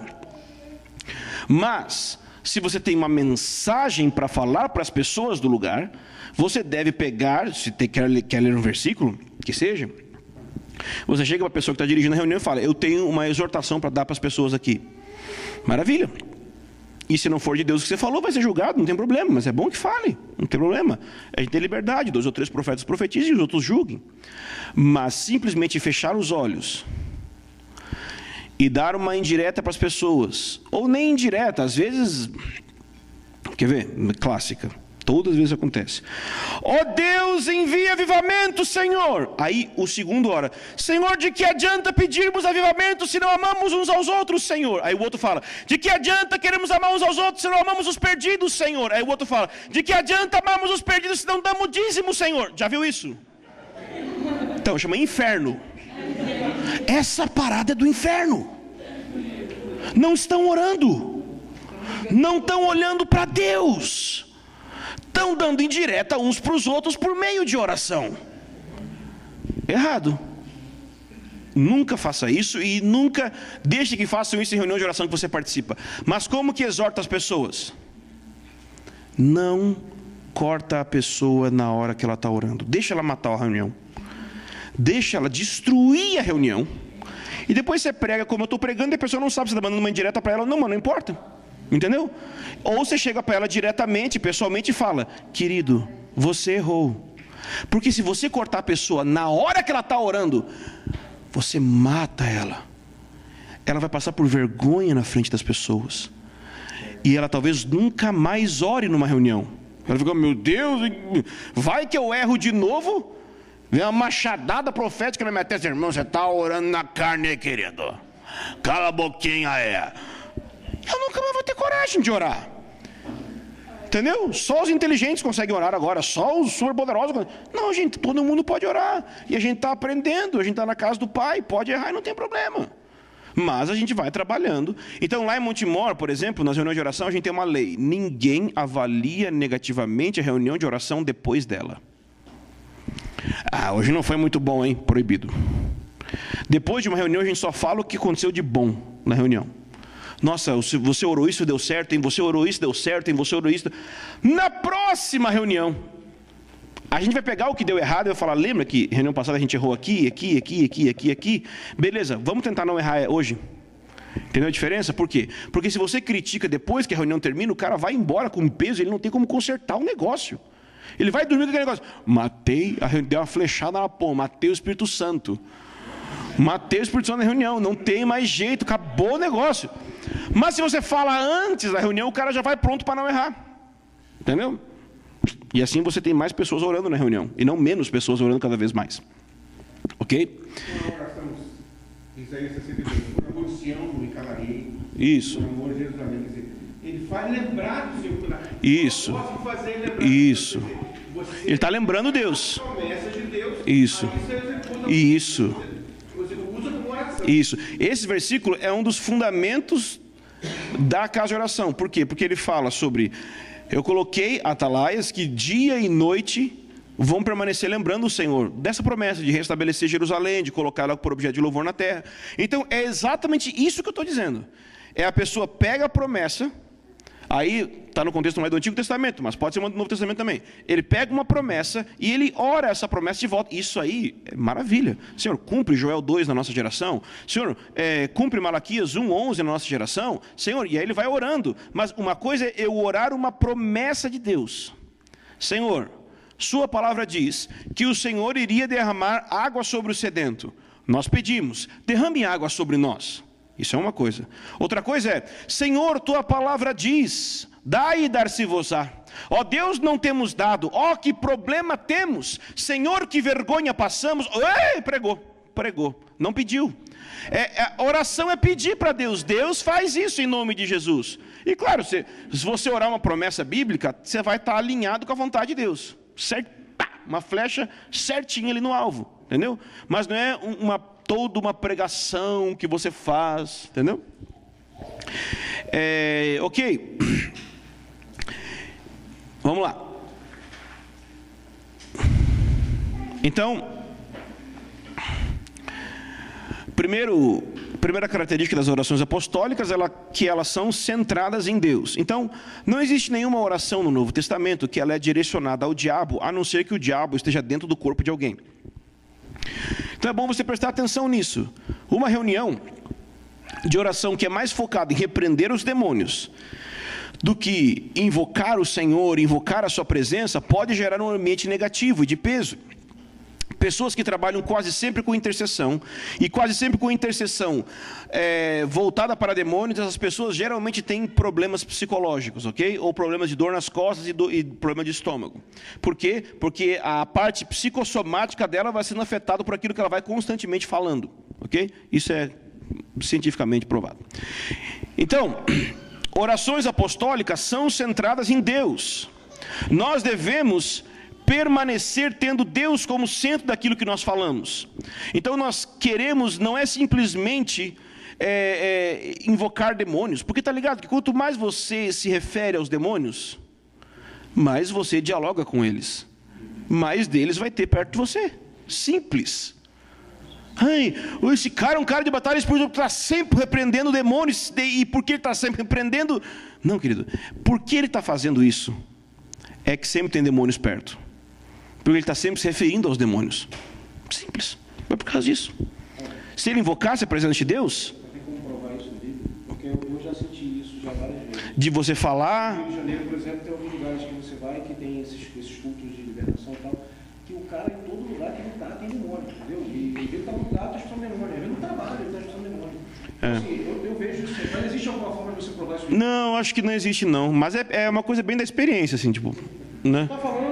S1: Mas, se você tem uma mensagem para falar para as pessoas do lugar, você deve pegar, se quer ler um versículo, que seja, você chega para a pessoa que está dirigindo a reunião e fala, eu tenho uma exortação para dar para as pessoas aqui. Maravilha. E se não for de Deus o que você falou, vai ser julgado, não tem problema, mas é bom que fale, não tem problema. A gente tem liberdade, 2 ou 3 profetas profetizem e os outros julguem. Mas simplesmente fechar os olhos e dar uma indireta para as pessoas, ou nem indireta, às vezes, quer ver? Clássica, todas as vezes acontece. Ó Deus, envia avivamento, Senhor. Aí o segundo ora, Senhor, de que adianta pedirmos avivamento se não amamos uns aos outros, Senhor? Aí o outro fala, de que adianta queremos amar uns aos outros se não amamos os perdidos, Senhor? Aí o outro fala, de que adianta amarmos os perdidos se não damos dízimo, Senhor? Já viu isso? Então chama inferno. Essa parada é do inferno. Não estão orando, não estão olhando para Deus, estão dando indireta uns para os outros por meio de oração. Errado. Nunca faça isso e nunca deixe que façam isso em reunião de oração que você participa. Mas como que exorta as pessoas? Não corta a pessoa na hora que ela está orando. Deixa ela matar a reunião. Deixa ela destruir a reunião. E depois você prega como eu estou pregando e a pessoa não sabe se está mandando uma indireta para ela. Não, mas não importa. Entendeu? Ou você chega para ela diretamente, pessoalmente e fala, querido, você errou. Porque se você cortar a pessoa na hora que ela está orando, você mata ela. Ela vai passar por vergonha na frente das pessoas. E ela talvez nunca mais ore numa reunião. Ela fica, meu Deus, vai que eu erro de novo? Vem uma machadada profética na minha testa, irmão, você está orando na carne, querido. Cala a boquinha, Eu nunca mais vou ter coragem de orar. Entendeu? Só os inteligentes conseguem orar agora, só os superpoderosos. Não, gente, todo mundo pode orar. E a gente está aprendendo, a gente está na casa do Pai, pode errar e não tem problema. Mas a gente vai trabalhando. Então, lá em Montemor, por exemplo, nas reuniões de oração, a gente tem uma lei. Ninguém avalia negativamente a reunião de oração depois dela. Hoje não foi muito bom, hein? Proibido. Depois de uma reunião, a gente só fala o que aconteceu de bom na reunião. Nossa, você orou isso, deu certo, hein? Você orou isso, deu certo, hein? Você orou isso. Na próxima reunião, a gente vai pegar o que deu errado e vai falar, lembra que reunião passada a gente errou aqui. Beleza, vamos tentar não errar hoje. Entendeu a diferença? Por quê? Porque se você critica depois que a reunião termina, o cara vai embora com peso, ele não tem como consertar o negócio. Ele vai dormir com aquele negócio. Matei, deu uma flechada na pomba, matei o Espírito Santo. Matei o Espírito Santo na reunião, não tem mais jeito, acabou o negócio. Mas se você fala antes da reunião, o cara já vai pronto para não errar. Entendeu? E assim você tem mais pessoas orando na reunião, e não menos pessoas orando cada vez mais. Ok?
S3: Isaías 62, por Sião me calarei.
S1: Isso.
S3: Por amor de Jerusalém. Ele faz lembrar do seu.
S1: Isso. Isso. Ele está lembrando Deus. Isso. Isso. Isso. Esse versículo é um dos fundamentos da casa de oração. Por quê? Porque ele fala sobre: eu coloquei atalaias que dia e noite vão permanecer lembrando o Senhor dessa promessa de restabelecer Jerusalém, de colocá-la por objeto de louvor na terra. Então é exatamente isso que eu estou dizendo. É a pessoa pega a promessa. Aí está no contexto mais do Antigo Testamento, mas pode ser do Novo Testamento também. Ele pega uma promessa e ele ora essa promessa de volta. Isso aí é maravilha. Senhor, cumpre Joel 2 na nossa geração. Senhor, cumpre Malaquias 1:11 na nossa geração. Senhor, e aí ele vai orando. Mas uma coisa é eu orar uma promessa de Deus. Senhor, sua palavra diz que o Senhor iria derramar água sobre o sedento. Nós pedimos, derrame água sobre nós. Isso é uma coisa. Outra coisa é: Senhor, tua palavra diz, dai e dar-se-vos-á. Ó Deus, não temos dado. Ó, que problema temos. Senhor, que vergonha passamos. Pregou. Não pediu. A oração é pedir para Deus. Deus faz isso em nome de Jesus. E claro, se você orar uma promessa bíblica, você vai estar alinhado com a vontade de Deus. Certo? Uma flecha certinha ali no alvo. Entendeu? Mas não é toda uma pregação que você faz, entendeu? Ok. Vamos lá. Então, primeira característica das orações apostólicas é que elas são centradas em Deus. Então, não existe nenhuma oração no Novo Testamento que ela é direcionada ao diabo, a não ser que o diabo esteja dentro do corpo de alguém. Então é bom você prestar atenção nisso. Uma reunião de oração que é mais focada em repreender os demônios do que invocar o Senhor, invocar a sua presença, pode gerar um ambiente negativo e de peso. Pessoas que trabalham quase sempre com intercessão, e quase sempre com intercessão voltada para demônios, essas pessoas geralmente têm problemas psicológicos, ok? Ou problemas de dor nas costas e problema de estômago. Por quê? Porque a parte psicossomática dela vai sendo afetada por aquilo que ela vai constantemente falando, ok? Isso é cientificamente provado. Então, orações apostólicas são centradas em Deus. Nós devemos permanecer tendo Deus como centro daquilo que nós falamos. Então nós queremos, não é simplesmente invocar demônios, porque está ligado que quanto mais você se refere aos demônios, mais você dialoga com eles, mais deles vai ter perto de você. Simples. Esse cara é um cara de batalha espiritual, está sempre repreendendo demônios. E por que ele está sempre repreendendo? Não, querido, por que ele está fazendo isso? É que sempre tem demônios perto. Porque ele está sempre se referindo aos demônios. Simples. Mas por causa disso. Se ele invocasse a presença de Deus...
S3: Tem como provar isso ali? Porque eu já senti isso já várias vezes.
S1: De você falar...
S3: No Rio de Janeiro, por exemplo, tem alguns lugares que você vai que tem esses cultos de libertação e tal, que o cara, em todo lugar que ele está, tem demônio, entendeu? E ele está no lugar, está expulsando demônio. Ele não trabalha, ele está expulsando demônio. Assim, eu vejo isso. Mas existe alguma forma de você provar isso?
S1: Não, acho que não existe não. Mas é uma coisa bem da experiência, assim, tipo... Né?
S3: Tá falando,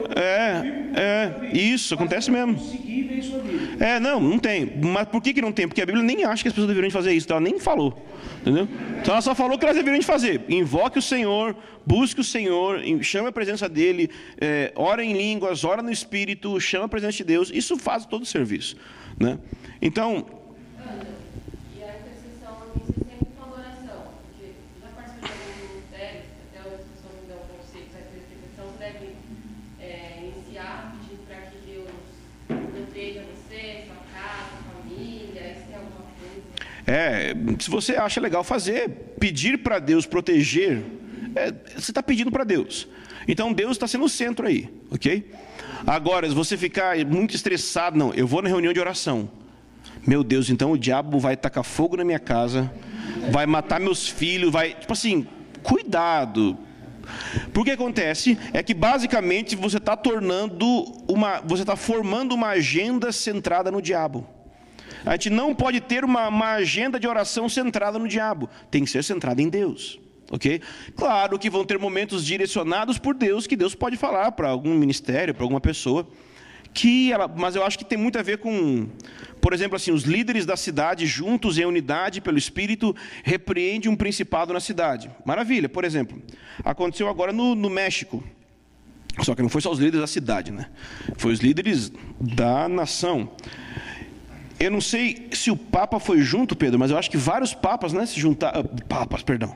S1: Isso, acontece mesmo.
S3: Conseguir ver isso na Bíblia.
S1: Não tem. Mas por que não tem? Porque a Bíblia nem acha que as pessoas deveriam fazer isso, ela nem falou. Entendeu? Então ela só falou que elas deveriam fazer. Invoque o Senhor, busque o Senhor, chame a presença dEle, ora em línguas, ora no Espírito, chama a presença de Deus. Isso faz todo o serviço, né? Então...
S4: E a intercessão, isso sempre com oração. Porque já participei de alguns ministérios, até as pessoas me dão conceitos, a intercessão deve iniciar pedindo para que Deus proteja você, sua casa, família, se tem alguma coisa.
S1: Se você acha legal fazer, pedir para Deus proteger, você está pedindo para Deus. Então Deus está sendo o centro aí, ok? Agora, se você ficar muito estressado, não, eu vou na reunião de oração. Meu Deus, então o diabo vai tacar fogo na minha casa, vai matar meus filhos, vai... Tipo assim, cuidado. Porque o que acontece é que basicamente você está você está formando uma agenda centrada no diabo. A gente não pode ter uma agenda de oração centrada no diabo. Tem que ser centrada em Deus. Ok? Claro que vão ter momentos direcionados por Deus, que Deus pode falar para algum ministério, para alguma pessoa. Mas eu acho que tem muito a ver com, por exemplo, assim, os líderes da cidade, juntos em unidade pelo Espírito, repreendem um principado na cidade. Maravilha. Por exemplo, aconteceu agora no México. Só que não foi só os líderes da cidade, né? Foi os líderes da nação. Eu não sei se o Papa foi junto, Pedro, mas eu acho que vários papas, né, se juntaram... Papas, perdão.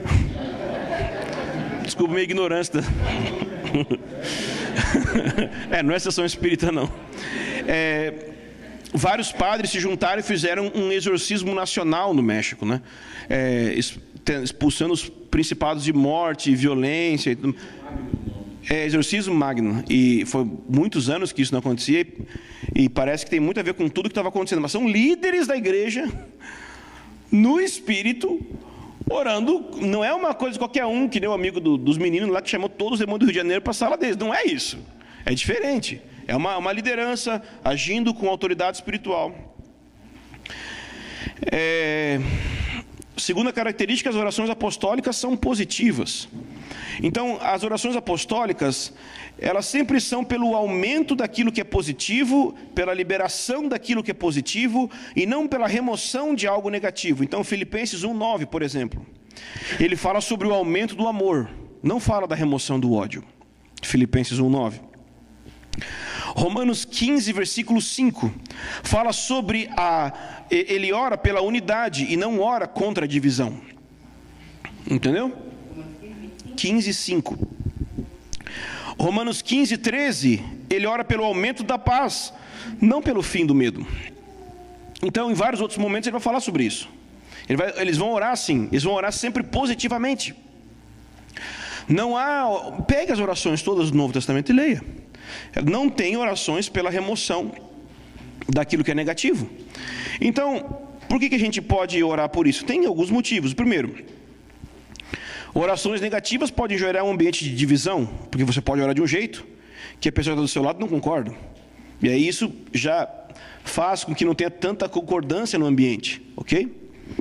S1: Desculpa minha ignorância. Não é sessão espírita, não. Vários padres se juntaram e fizeram um exorcismo nacional no México, né? Expulsando os principados de morte, violência... exorcismo magno, e foi muitos anos que isso não acontecia, e parece que tem muito a ver com tudo que estava acontecendo, mas são líderes da igreja, no Espírito, orando. Não é uma coisa qualquer um, que nem o amigo dos meninos lá, que chamou todos os demônios do Rio de Janeiro para a sala deles. Não é isso, é diferente, é uma liderança agindo com autoridade espiritual. Segunda característica, as orações apostólicas são positivas. Então, as orações apostólicas, elas sempre são pelo aumento daquilo que é positivo, pela liberação daquilo que é positivo, e não pela remoção de algo negativo. Então, Filipenses 1:9, por exemplo, ele fala sobre o aumento do amor, não fala da remoção do ódio. Filipenses 1:9. Romanos 15, versículo 5, fala sobre ele ora pela unidade e não ora contra a divisão. Entendeu? 15, 5. Romanos 15, 13, ele ora pelo aumento da paz, não pelo fim do medo. Então, em vários outros momentos, ele vai falar sobre isso. Eles vão orar assim, eles vão orar sempre positivamente. Pegue as orações todas do Novo Testamento e leia. Não tem orações pela remoção daquilo que é negativo. Então, por que a gente pode orar por isso? Tem alguns motivos. Primeiro, orações negativas podem gerar um ambiente de divisão, porque você pode orar de um jeito que a pessoa que está do seu lado não concorda. E aí isso já faz com que não tenha tanta concordância no ambiente, ok?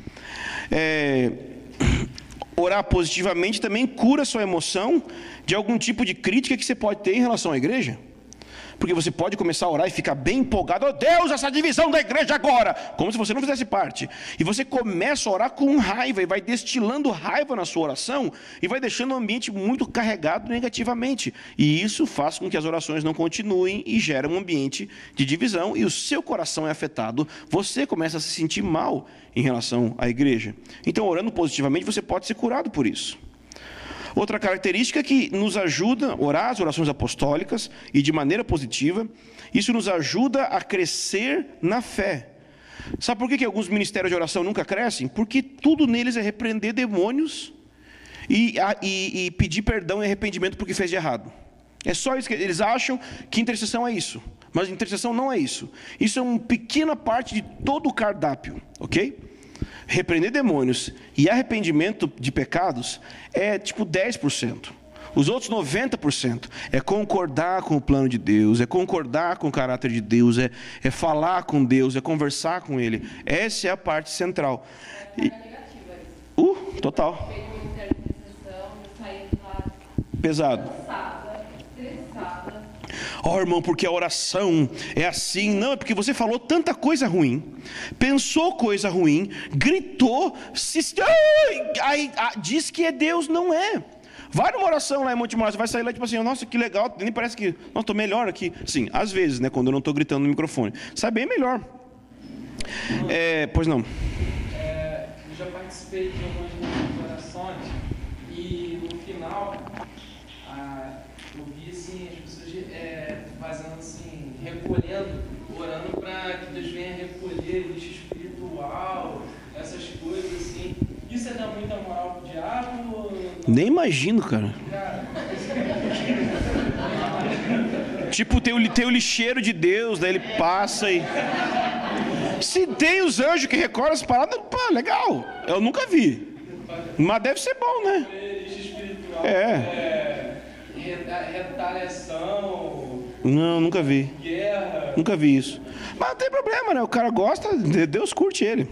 S1: Orar positivamente também cura a sua emoção de algum tipo de crítica que você pode ter em relação à igreja. Porque você pode começar a orar e ficar bem empolgado. Oh Deus, essa divisão da igreja agora! Como se você não fizesse parte. E você começa a orar com raiva e vai destilando raiva na sua oração e vai deixando o ambiente muito carregado negativamente. E isso faz com que as orações não continuem e gera um ambiente de divisão e o seu coração é afetado. Você começa a se sentir mal em relação à igreja. Então, orando positivamente, você pode ser curado por isso. Outra característica que nos ajuda a orar as orações apostólicas e de maneira positiva, isso nos ajuda a crescer na fé. Sabe por que alguns ministérios de oração nunca crescem? Porque tudo neles é repreender demônios e pedir perdão e arrependimento porque fez de errado. É só isso que eles acham que intercessão é isso. Mas intercessão não é isso. Isso é uma pequena parte de todo o cardápio, ok? Repreender demônios e arrependimento de pecados é tipo 10%. Os outros 90% é concordar com o plano de Deus, é concordar com o caráter de Deus, é falar com Deus, é conversar com Ele. Essa é a parte central. Total. Pesado. Irmão, porque a oração é assim. Não, é porque você falou tanta coisa ruim, pensou coisa ruim, gritou, diz que é Deus. Não é. Vai numa oração lá em Monte Moro, você vai sair lá tipo assim, nossa, que legal, nem parece que, nossa, estou melhor aqui. Sim, às vezes, né, quando eu não estou gritando no microfone, sai bem melhor. Pois não.
S5: Eu já participei de algumas orações e no final eu vi assim, as pessoas fazendo assim, recolhendo, orando para que Deus venha recolher lixo espiritual, essas coisas assim. Isso é dar muita moral pro diabo? Ou...
S1: Nem imagino, cara. Tipo, tem o lixeiro de Deus, daí ele passa e... Se tem os anjos que recolhem as paradas, pá, legal. Eu nunca vi. Mas deve ser bom, né?
S5: Lixo espiritual, retaliação...
S1: Não, nunca vi.
S5: Guerra...
S1: Nunca vi isso. Mas não tem problema, né? O cara gosta, Deus curte ele.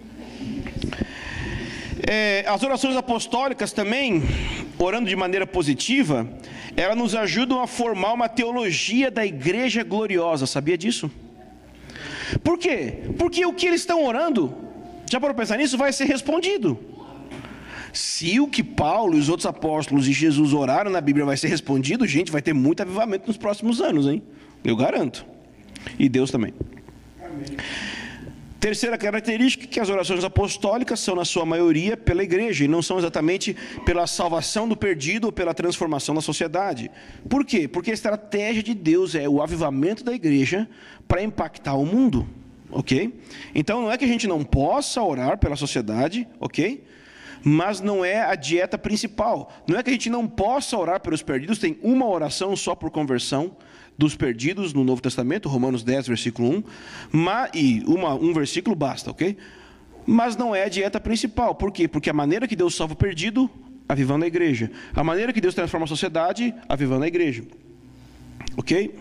S1: As orações apostólicas também, orando de maneira positiva, elas nos ajudam a formar uma teologia da igreja gloriosa. Sabia disso? Por quê? Porque o que eles estão orando, já para pensar nisso, vai ser respondido. Se o que Paulo e os outros apóstolos e Jesus oraram na Bíblia vai ser respondido, gente, vai ter muito avivamento nos próximos anos, hein? Eu garanto. E Deus também. Amém. Terceira característica, que as orações apostólicas são, na sua maioria, pela igreja, e não são exatamente pela salvação do perdido ou pela transformação da sociedade. Por quê? Porque a estratégia de Deus é o avivamento da igreja para impactar o mundo, ok? Então, não é que a gente não possa orar pela sociedade, ok? Mas não é a dieta principal. Não é que a gente não possa orar pelos perdidos, tem uma oração só por conversão dos perdidos no Novo Testamento, Romanos 10, versículo 1, um versículo basta, ok? Mas não é a dieta principal. Por quê? Porque a maneira que Deus salva o perdido, avivando a igreja. A maneira que Deus transforma a sociedade, avivando a igreja. Ok?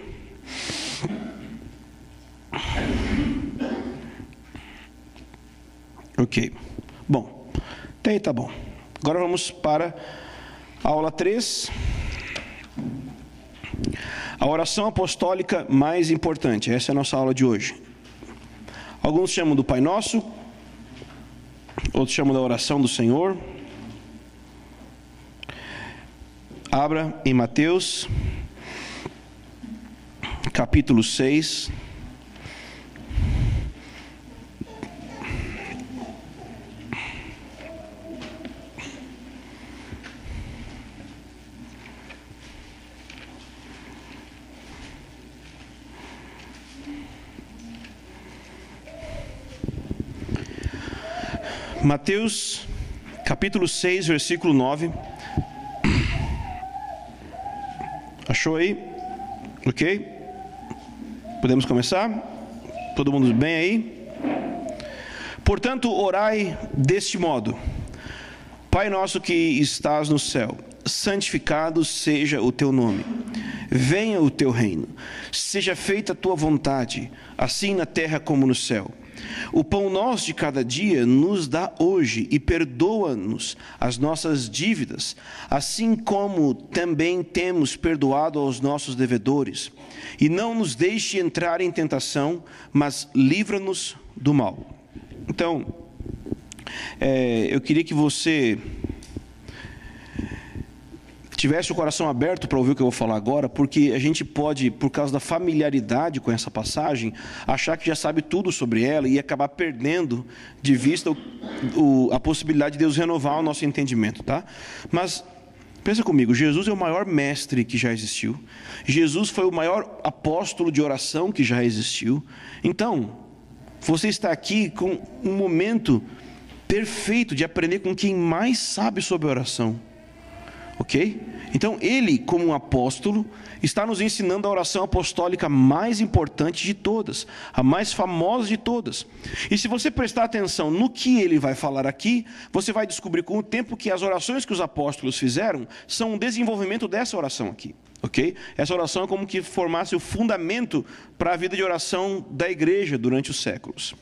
S1: Ok. Bom, até aí tá bom. Agora vamos para a aula 3. A oração apostólica mais importante. Essa é a nossa aula de hoje. Alguns chamam do Pai Nosso, outros chamam da oração do Senhor. Abra em Mateus, capítulo 6. Mateus, capítulo 6, versículo 9. Achou aí? Ok? Podemos começar? Todo mundo bem aí? Portanto, orai deste modo: Pai nosso que estás no céu, santificado seja o teu nome. Venha o teu reino. Seja feita a tua vontade, assim na terra como no céu. O pão nosso de cada dia nos dá hoje, e perdoa-nos as nossas dívidas, assim como também temos perdoado aos nossos devedores. E não nos deixe entrar em tentação, mas livra-nos do mal. Então, eu queria que você tivesse o coração aberto para ouvir o que eu vou falar agora, porque a gente pode, por causa da familiaridade com essa passagem, achar que já sabe tudo sobre ela e acabar perdendo de vista a possibilidade de Deus renovar o nosso entendimento, tá? Mas pensa comigo, Jesus é o maior mestre que já existiu. Jesus foi o maior apóstolo de oração que já existiu. Então, você está aqui com um momento perfeito de aprender com quem mais sabe sobre oração. Ok? Então, ele, como um apóstolo, está nos ensinando a oração apostólica mais importante de todas, a mais famosa de todas. E se você prestar atenção no que ele vai falar aqui, você vai descobrir com o tempo que as orações que os apóstolos fizeram são um desenvolvimento dessa oração aqui. Ok? Essa oração é como que formasse o fundamento para a vida de oração da igreja durante os séculos.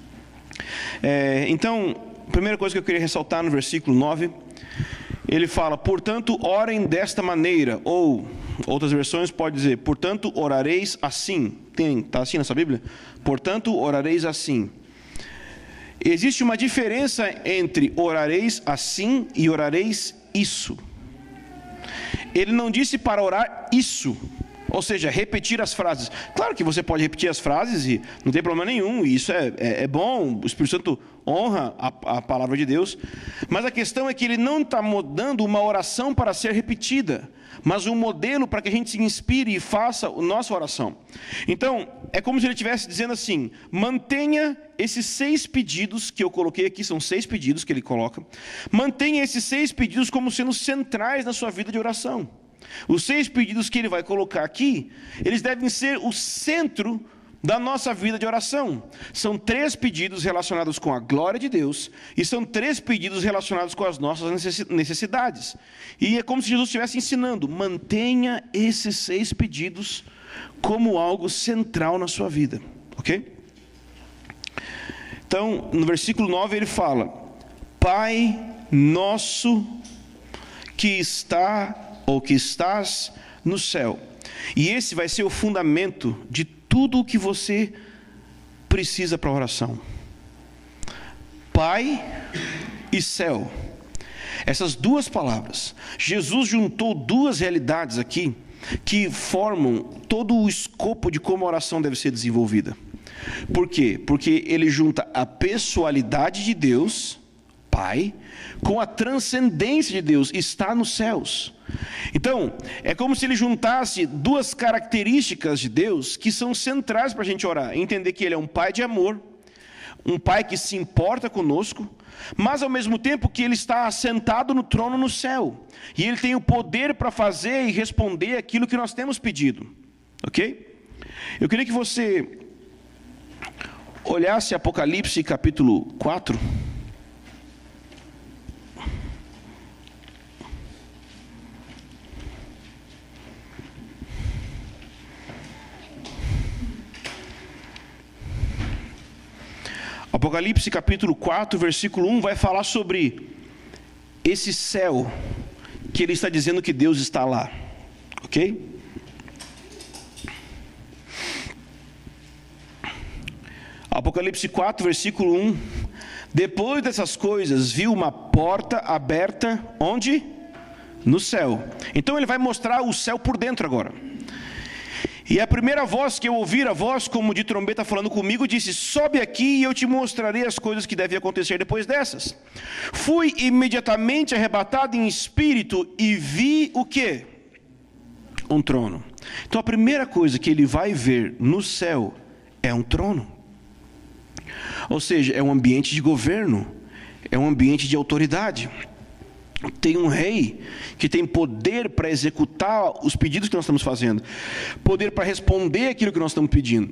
S1: Então, a primeira coisa que eu queria ressaltar no versículo 9... ele fala: portanto, orem desta maneira, ou Outras versões pode dizer, portanto, orareis assim. Está assim nessa Bíblia? Portanto, orareis assim. Existe uma diferença entre orareis assim e orareis isso. Ele não disse para orar isso, ou seja, repetir as frases. Claro que você pode repetir as frases e não tem problema nenhum, e isso é bom, o Espírito Santo honra a palavra de Deus, mas a questão é que ele não está dando uma oração para ser repetida, mas um modelo para que a gente se inspire e faça a nossa oração. Então, é como se ele estivesse dizendo assim, mantenha esses 6 pedidos que eu coloquei aqui, são 6 pedidos que ele coloca, mantenha esses 6 pedidos como sendo centrais na sua vida de oração. Os 6 pedidos que ele vai colocar aqui, eles devem ser o centro da nossa vida de oração. São 3 pedidos relacionados com a glória de Deus e são 3 pedidos relacionados com as nossas necessidades. E é como se Jesus estivesse ensinando, mantenha esses 6 pedidos como algo central na sua vida, ok? Então, no versículo 9 ele fala, Pai nosso que está ou que estás no céu. E esse vai ser o fundamento de tudo o que você precisa para a oração. Pai e céu. Essas 2 palavras. Jesus juntou 2 realidades aqui que formam todo o escopo de como a oração deve ser desenvolvida. Por quê? Porque ele junta a pessoalidade de Deus, Pai, com a transcendência de Deus, está nos céus. Então, é como se ele juntasse 2 características de Deus que são centrais para a gente orar. Entender que ele é um Pai de amor, um Pai que se importa conosco, mas ao mesmo tempo que ele está assentado no trono no céu. E ele tem o poder para fazer e responder aquilo que nós temos pedido. Ok? Eu queria que você olhasse Apocalipse capítulo 4. Apocalipse capítulo 4, versículo 1 vai falar sobre esse céu que ele está dizendo que Deus está lá, ok? Apocalipse 4, versículo 1. Depois dessas coisas, viu uma porta aberta, onde? No céu. Então ele vai mostrar o céu por dentro agora. E a primeira voz que eu ouvi, a voz como de trombeta falando comigo, disse, sobe aqui e eu te mostrarei as coisas que devem acontecer depois dessas. Fui imediatamente arrebatado em espírito e vi o quê? Um trono. Então a primeira coisa que ele vai ver no céu é um trono. Ou seja, é um ambiente de governo, é um ambiente de autoridade. Tem um rei que tem poder para executar os pedidos que nós estamos fazendo, poder para responder aquilo que nós estamos pedindo.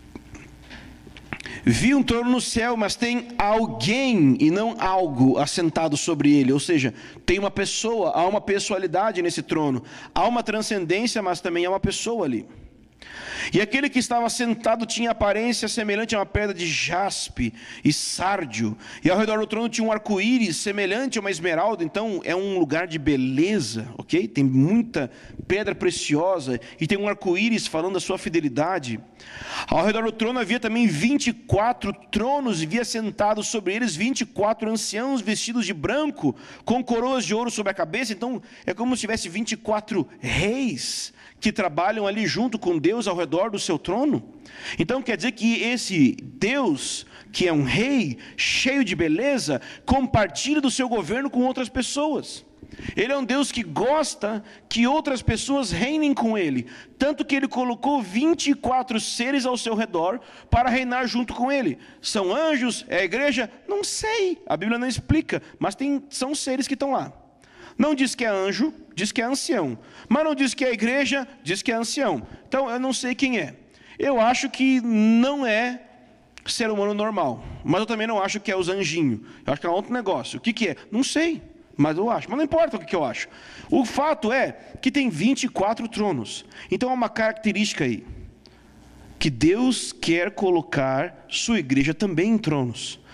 S1: Vi um trono no céu, mas tem alguém e não algo assentado sobre ele. Ou seja, tem uma pessoa, há uma pessoalidade nesse trono. Há uma transcendência, mas também há uma pessoa ali. E aquele que estava sentado tinha aparência semelhante a uma pedra de jaspe e sárdio. E ao redor do trono tinha um arco-íris semelhante a uma esmeralda. Então é um lugar de beleza, ok? Tem muita pedra preciosa e tem um arco-íris falando da sua fidelidade. Ao redor do trono havia também 24 tronos e havia sentados sobre eles 24 anciãos vestidos de branco, com coroas de ouro sobre a cabeça. Então é como se tivesse 24 reis que trabalham ali junto com Deus ao redor do seu trono. Então quer dizer que esse Deus, que é um rei cheio de beleza, compartilha do seu governo com outras pessoas. Ele é um Deus que gosta que outras pessoas reinem com ele, tanto que ele colocou 24 seres ao seu redor para reinar junto com ele. São anjos? É a igreja? Não sei, a Bíblia não explica, mas são seres que estão lá. Não diz que é anjo, diz que é ancião. Mas não diz que é igreja, diz que é ancião. Então eu não sei quem é. Eu acho que não é ser humano normal. Mas eu também não acho que é os anjinhos. Eu acho que é outro negócio. O que é? Não sei, mas eu acho. Mas não importa o que eu acho. O fato é que tem 24 tronos. Então há uma característica aí. Que Deus quer colocar sua igreja também em tronos.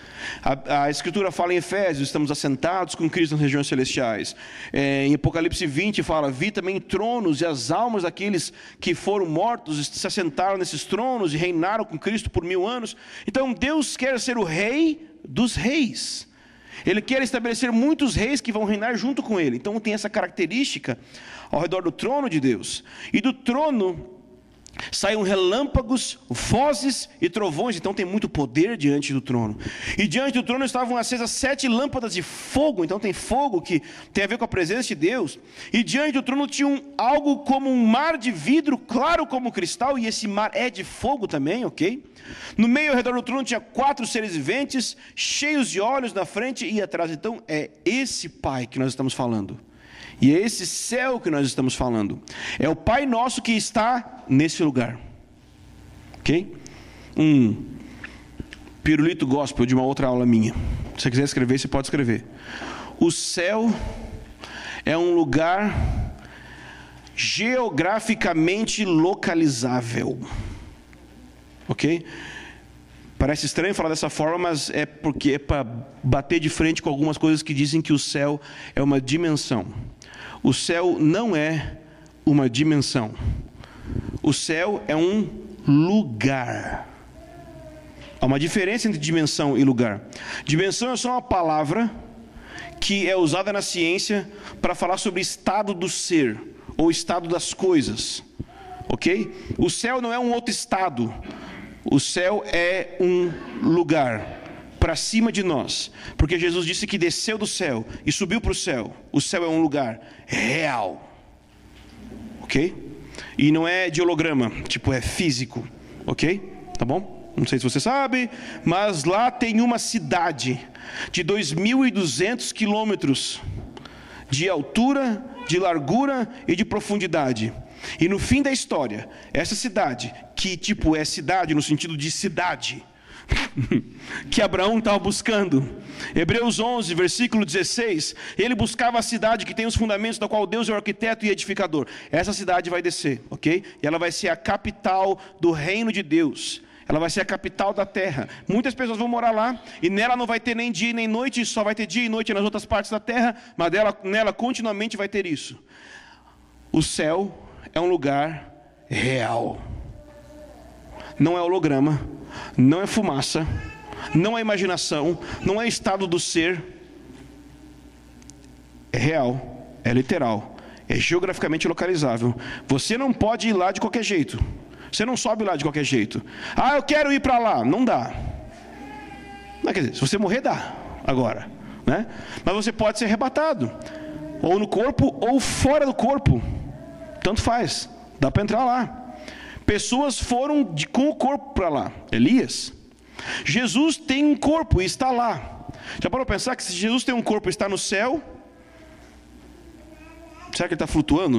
S1: A Escritura fala em Efésios, estamos assentados com Cristo nas regiões celestiais. Em Apocalipse 20 fala, vi também tronos e as almas daqueles que foram mortos se assentaram nesses tronos e reinaram com Cristo por 1000 anos. Então Deus quer ser o rei dos reis. Ele quer estabelecer muitos reis que vão reinar junto com ele. Então tem essa característica ao redor do trono de Deus. E do trono saem relâmpagos, vozes e trovões. Então tem muito poder diante do trono. E diante do trono estavam acesas 7 lâmpadas de fogo. Então tem fogo que tem a ver com a presença de Deus. E diante do trono tinha algo como um mar de vidro, claro como cristal. E esse mar é de fogo também, ok? No meio ao redor do trono tinha 4 seres viventes, cheios de olhos na frente e atrás. Então é esse Pai que nós estamos falando. E é esse céu que nós estamos falando. É o Pai nosso que está nesse lugar. Ok? Um pirulito gospel de uma outra aula minha. Se você quiser escrever, você pode escrever. O céu é um lugar geograficamente localizável. Ok? Parece estranho falar dessa forma, mas é porque é para bater de frente com algumas coisas que dizem que o céu é uma dimensão. O céu não é uma dimensão. O céu é um lugar. Há uma diferença entre dimensão e lugar. Dimensão é só uma palavra que é usada na ciência para falar sobre estado do ser ou estado das coisas. Ok? O céu não é um outro estado. O céu é um lugar para cima de nós, porque Jesus disse que desceu do céu e subiu para o céu. O céu é um lugar real, ok? E não é de holograma, tipo é físico, ok? Tá bom? Não sei se você sabe, mas lá tem uma cidade de 2.200 quilômetros de altura, de largura e de profundidade. E no fim da história, essa cidade, que tipo é cidade no sentido de cidade, que Abraão estava buscando, Hebreus 11, versículo 16, ele buscava a cidade que tem os fundamentos, da qual Deus é o arquiteto e edificador. Essa cidade vai descer, ok? E ela vai ser a capital do reino de Deus. Ela vai ser a capital da terra. Muitas pessoas vão morar lá, e nela não vai ter nem dia nem noite, só vai ter dia e noite nas outras partes da terra, mas nela continuamente vai ter isso. O céu é um lugar real. Não é holograma, não é fumaça, não é imaginação, não é estado do ser. É real, é literal, é geograficamente localizável. Você não pode ir lá de qualquer jeito. Você não sobe lá de qualquer jeito. Ah, eu quero ir para lá. Não dá. Não, quer dizer, se você morrer, dá. Agora, né? Mas você pode ser arrebatado, ou no corpo ou fora do corpo. Tanto faz. Dá para entrar lá. Pessoas foram com o corpo para lá. Elias. Jesus tem um corpo e está lá. Já parou para pensar que se Jesus tem um corpo e está no céu, será que ele está flutuando?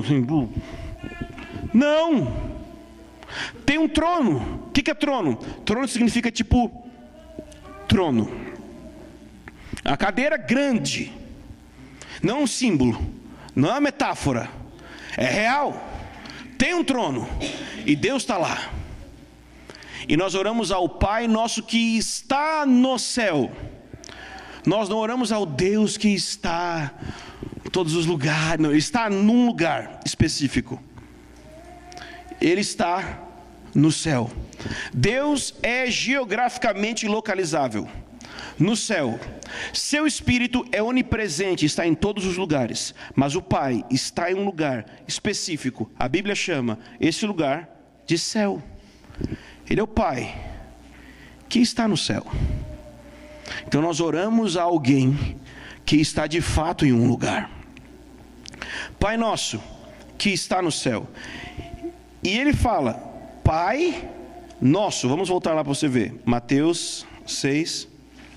S1: Não. Tem um trono. O que é trono? Trono significa tipo trono. A cadeira grande. Não é um símbolo. Não é uma metáfora. É real. Tem um trono. E Deus está lá. E nós oramos ao Pai nosso que está no céu. Nós não oramos ao Deus que está em todos os lugares. Não, Ele está num lugar específico. Ele está no céu. Deus é geograficamente localizável. No céu. Seu Espírito é onipresente, está em todos os lugares. Mas o Pai está em um lugar específico. A Bíblia chama esse lugar de céu. Ele é o Pai que está no céu. Então nós oramos a alguém que está de fato em um lugar. Pai nosso que está no céu. E ele fala, Pai nosso. Vamos voltar lá para você ver. Mateus 6.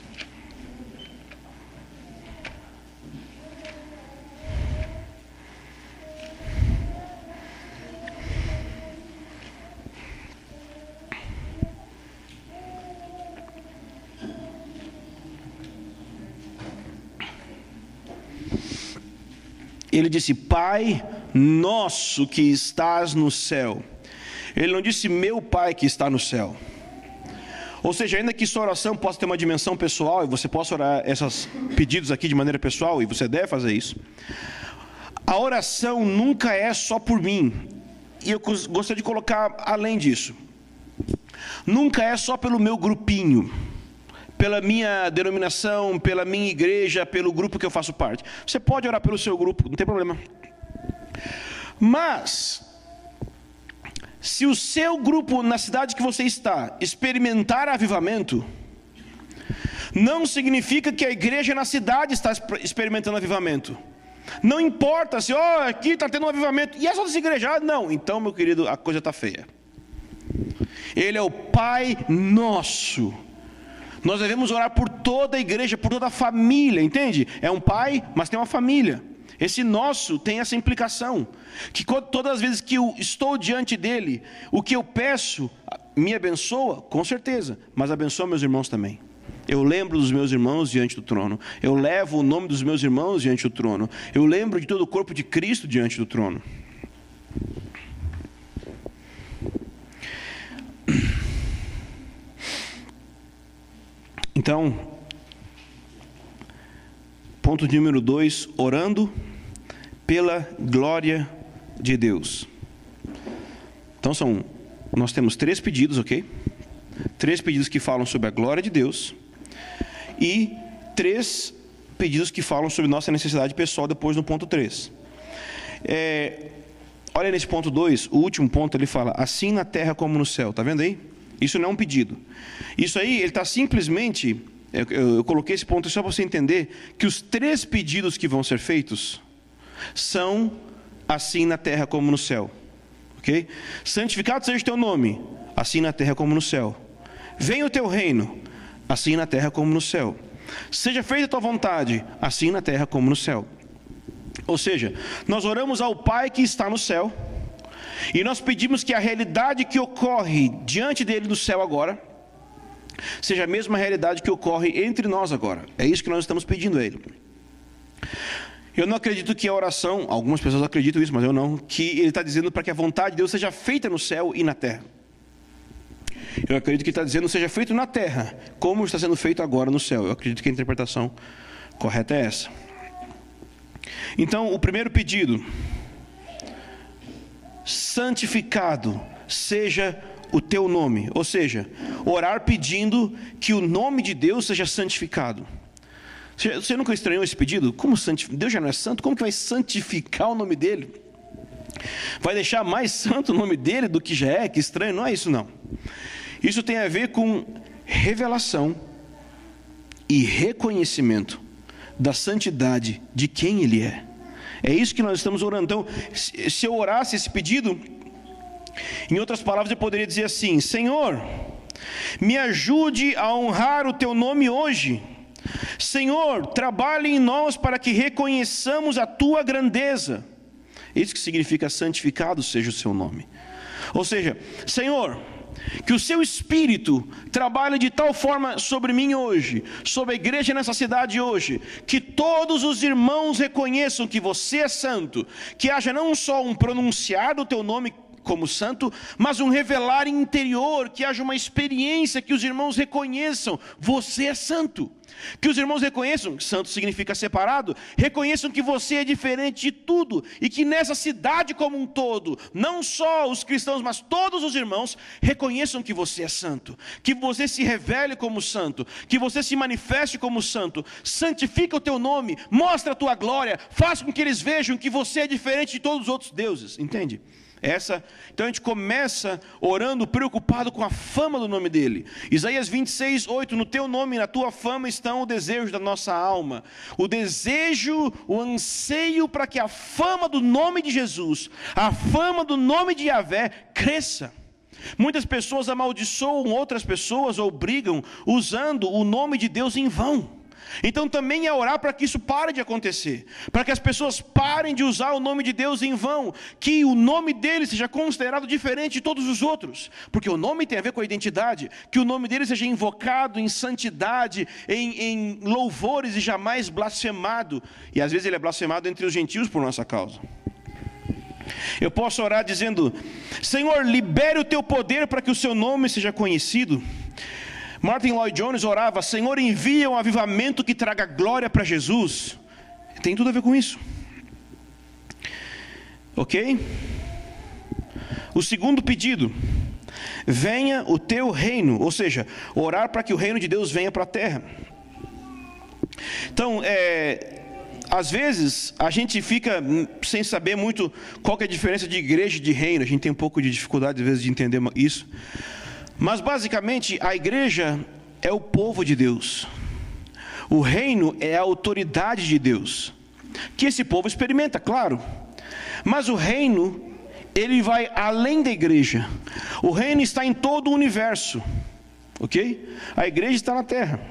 S1: Ele disse, Pai nosso que estás no céu. Ele não disse, meu Pai que está no céu. Ou seja, ainda que sua oração possa ter uma dimensão pessoal, e você possa orar esses pedidos aqui de maneira pessoal, e você deve fazer isso, a oração nunca é só por mim. E eu gostaria de colocar além disso. Nunca é só pelo meu grupinho, pela minha denominação, pela minha igreja, pelo grupo que eu faço parte. Você pode orar pelo seu grupo, não tem problema. Mas, se o seu grupo na cidade que você está experimentar avivamento, não significa que a igreja na cidade está experimentando avivamento. Não importa se aqui está tendo um avivamento e as outras igrejas, não. Então, meu querido, a coisa está feia. Ele é o Pai nosso. Nós devemos orar por toda a igreja, por toda a família, entende? É um pai, mas tem uma família. Esse nosso tem essa implicação, que todas as vezes que eu estou diante dele, o que eu peço me abençoa, com certeza, mas abençoa meus irmãos também. Eu lembro dos meus irmãos diante do trono, eu levo o nome dos meus irmãos diante do trono, eu lembro de todo o corpo de Cristo diante do trono. Então, ponto número 2, orando pela glória de Deus. Então nós temos 3 pedidos, ok? 3 pedidos que falam sobre a glória de Deus e 3 pedidos que falam sobre nossa necessidade pessoal depois no ponto 3. Olha nesse ponto 2, o último ponto ele fala, assim na terra como no céu, tá vendo aí? Isso não é um pedido. Isso aí, ele está simplesmente, eu coloquei esse ponto só para você entender, que os 3 pedidos que vão ser feitos, são assim na terra como no céu. Ok? Santificado seja o teu nome, assim na terra como no céu. Venha o teu reino, assim na terra como no céu. Seja feita a tua vontade, assim na terra como no céu. Ou seja, nós oramos ao Pai que está no céu, e nós pedimos que a realidade que ocorre diante dele no céu agora, seja a mesma realidade que ocorre entre nós agora. É isso que nós estamos pedindo a ele. Eu não acredito que a oração, algumas pessoas acreditam isso, mas eu não, que ele está dizendo para que a vontade de Deus seja feita no céu e na terra. Eu acredito que ele está dizendo seja feito na terra, como está sendo feito agora no céu. Eu acredito que a interpretação correta é essa. Então, o primeiro pedido, santificado seja o teu nome, ou seja, orar pedindo que o nome de Deus seja santificado. Você nunca estranhou esse pedido? Como Deus já não é santo, como que vai santificar o nome dele? Vai deixar mais santo o nome dele do que já é? Que estranho, não é isso não. Isso tem a ver com revelação e reconhecimento da santidade de quem ele é. É isso que nós estamos orando. Então, se eu orasse esse pedido, em outras palavras eu poderia dizer assim: Senhor, me ajude a honrar o teu nome hoje. Senhor, trabalhe em nós para que reconheçamos a tua grandeza. Isso que significa santificado seja o seu nome. Ou seja, Senhor, que o seu Espírito trabalhe de tal forma sobre mim hoje, sobre a igreja nessa cidade hoje, que todos os irmãos reconheçam que você é santo, que haja não só um pronunciar do teu nome como santo, mas um revelar interior, que haja uma experiência que os irmãos reconheçam, você é santo. Que os irmãos reconheçam, santo significa separado, reconheçam que você é diferente de tudo, e que nessa cidade como um todo, não só os cristãos, mas todos os irmãos, reconheçam que você é santo, que você se revele como santo, que você se manifeste como santo, santifica o teu nome, mostra a tua glória, faz com que eles vejam que você é diferente de todos os outros deuses, entende? Então a gente começa orando preocupado com a fama do nome dele. Isaías 26:8, no teu nome e na tua fama estão o desejo da nossa alma. O desejo, o anseio para que a fama do nome de Jesus, a fama do nome de Yahvé cresça. Muitas pessoas amaldiçoam outras pessoas ou brigam usando o nome de Deus em vão. Então também é orar para que isso pare de acontecer, para que as pessoas parem de usar o nome de Deus em vão, que o nome dele seja considerado diferente de todos os outros, porque o nome tem a ver com a identidade, que o nome dele seja invocado em santidade, em louvores e jamais blasfemado, e às vezes ele é blasfemado entre os gentios por nossa causa. Eu posso orar dizendo: Senhor, libere o teu poder para que o seu nome seja conhecido. Martin Lloyd Jones orava: Senhor, envia um avivamento que traga glória para Jesus. Tem tudo a ver com isso. Ok? O segundo pedido: venha o teu reino, ou seja, orar para que o reino de Deus venha para a terra. Então, às vezes a gente fica sem saber muito qual que é a diferença de igreja e de reino. A gente tem um pouco de dificuldade às vezes de entender isso. Mas basicamente a igreja é o povo de Deus. O reino é a autoridade de Deus, que esse povo experimenta, claro. Mas o reino, ele vai além da igreja. O reino está em todo o universo, ok? A igreja está na terra.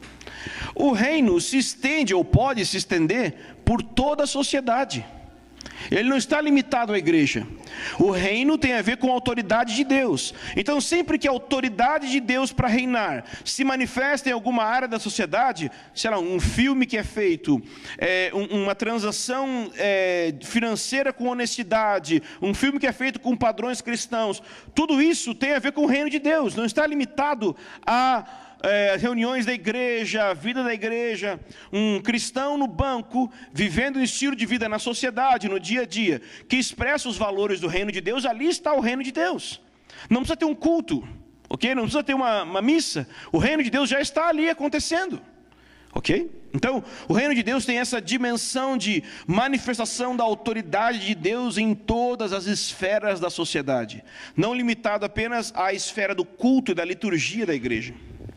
S1: O reino se estende, ou pode se estender, por toda a sociedade. Ele não está limitado à igreja. O reino tem a ver com a autoridade de Deus. Então, sempre que a autoridade de Deus para reinar se manifesta em alguma área da sociedade, sei lá, um filme que é feito, uma transação financeira com honestidade, um filme que é feito com padrões cristãos, tudo isso tem a ver com o reino de Deus. Não está limitado a reuniões da igreja, a vida da igreja. Um cristão no banco, vivendo um estilo de vida na sociedade, no dia a dia, que expressa os valores do reino de Deus, ali está o reino de Deus. Não precisa ter um culto, ok? Não precisa ter uma missa. O reino de Deus já está ali acontecendo, ok? Então, o reino de Deus tem essa dimensão de manifestação da autoridade de Deus em todas as esferas da sociedade, não limitado apenas à esfera do culto e da liturgia da igreja.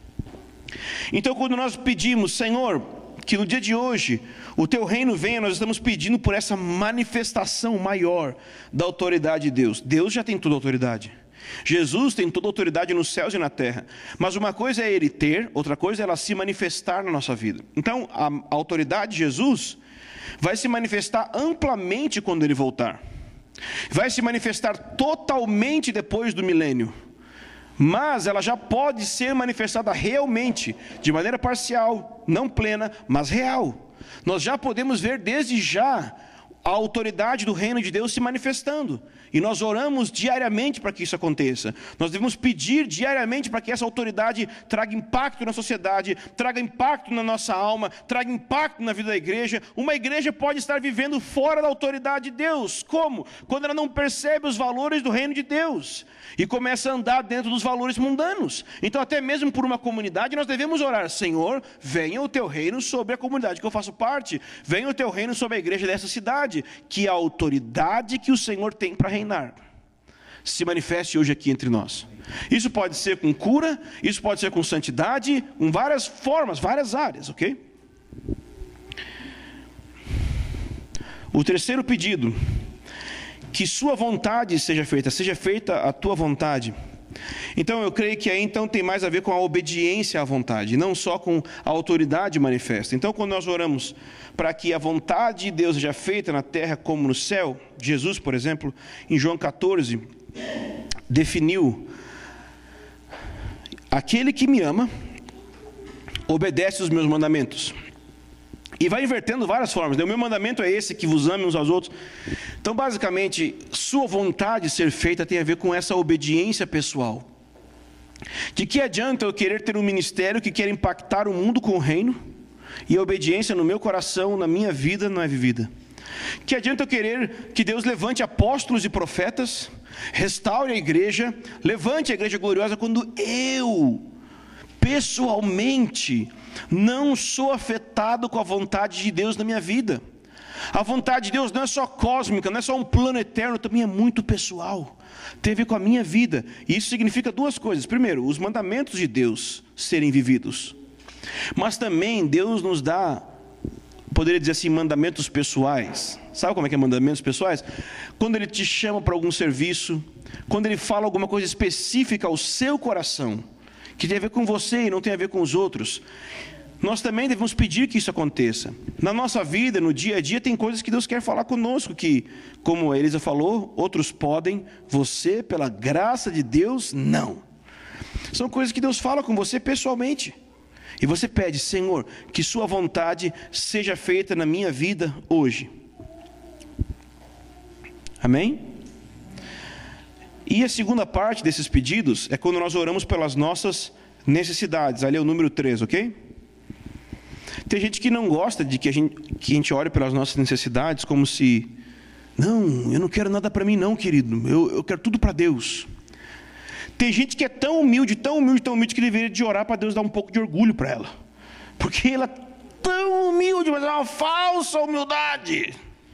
S1: Então, quando nós pedimos, Senhor, que no dia de hoje o teu reino venha, nós estamos pedindo por essa manifestação maior da autoridade de Deus. Deus já tem toda a autoridade. Jesus tem toda a autoridade nos céus e na terra. Mas uma coisa é Ele ter, outra coisa é ela se manifestar na nossa vida. Então, a autoridade de Jesus vai se manifestar amplamente quando Ele voltar. Vai se manifestar totalmente depois do milênio. Mas ela já pode ser manifestada realmente, de maneira parcial, não plena, mas real. Nós já podemos ver desde já a autoridade do reino de Deus se manifestando. E nós oramos diariamente para que isso aconteça. Nós devemos pedir diariamente para que essa autoridade traga impacto na sociedade, traga impacto na nossa alma, traga impacto na vida da igreja. Uma igreja pode estar vivendo fora da autoridade de Deus. Como? Quando ela não percebe os valores do reino de Deus e começa a andar dentro dos valores mundanos. Então, até mesmo por uma comunidade, nós devemos orar: Senhor, venha o teu reino sobre a comunidade que eu faço parte, venha o teu reino sobre a igreja dessa cidade, que a autoridade que o Senhor tem para reinar se manifeste hoje aqui entre nós. Isso pode ser com cura, isso pode ser com santidade, com várias formas, várias áreas, ok? O terceiro pedido: que sua vontade seja feita a tua vontade. Então eu creio que aí então tem mais a ver com a obediência à vontade, não só com a autoridade manifesta. Então, quando nós oramos para que a vontade de Deus seja feita na terra como no céu, Jesus, por exemplo, em João 14, definiu: aquele que me ama obedece os meus mandamentos. E vai invertendo várias formas. O meu mandamento é esse, que vos amem uns aos outros. Então, basicamente, sua vontade ser feita tem a ver com essa obediência pessoal. De que adianta eu querer ter um ministério que quer impactar o mundo com o reino, e a obediência no meu coração, na minha vida, não é vivida? Que adianta eu querer que Deus levante apóstolos e profetas, restaure a igreja, levante a igreja gloriosa, quando eu, pessoalmente, não sou afetado com a vontade de Deus na minha vida? A vontade de Deus não é só cósmica, não é só um plano eterno, também é muito pessoal, tem a ver com a minha vida. E isso significa duas coisas: primeiro, os mandamentos de Deus serem vividos, mas também Deus nos dá, poderia dizer assim, mandamentos pessoais. Sabe como é que é mandamentos pessoais? Quando Ele te chama para algum serviço, quando Ele fala alguma coisa específica ao seu coração, que tem a ver com você e não tem a ver com os outros, nós também devemos pedir que isso aconteça. Na nossa vida, no dia a dia, tem coisas que Deus quer falar conosco, que, como a Elisa falou, outros podem, você, pela graça de Deus, não. São coisas que Deus fala com você pessoalmente. E você pede: Senhor, que sua vontade seja feita na minha vida hoje. Amém? E a segunda parte desses pedidos é quando nós oramos pelas nossas necessidades. Ali é o número 3, ok? Tem gente que não gosta de que a gente ore pelas nossas necessidades como se... Não, eu não quero nada para mim não, querido. Eu quero tudo para Deus. Tem gente que é tão humilde, que deveria de orar para Deus dar um pouco de orgulho para ela. Porque ela é tão humilde, mas é uma falsa humildade.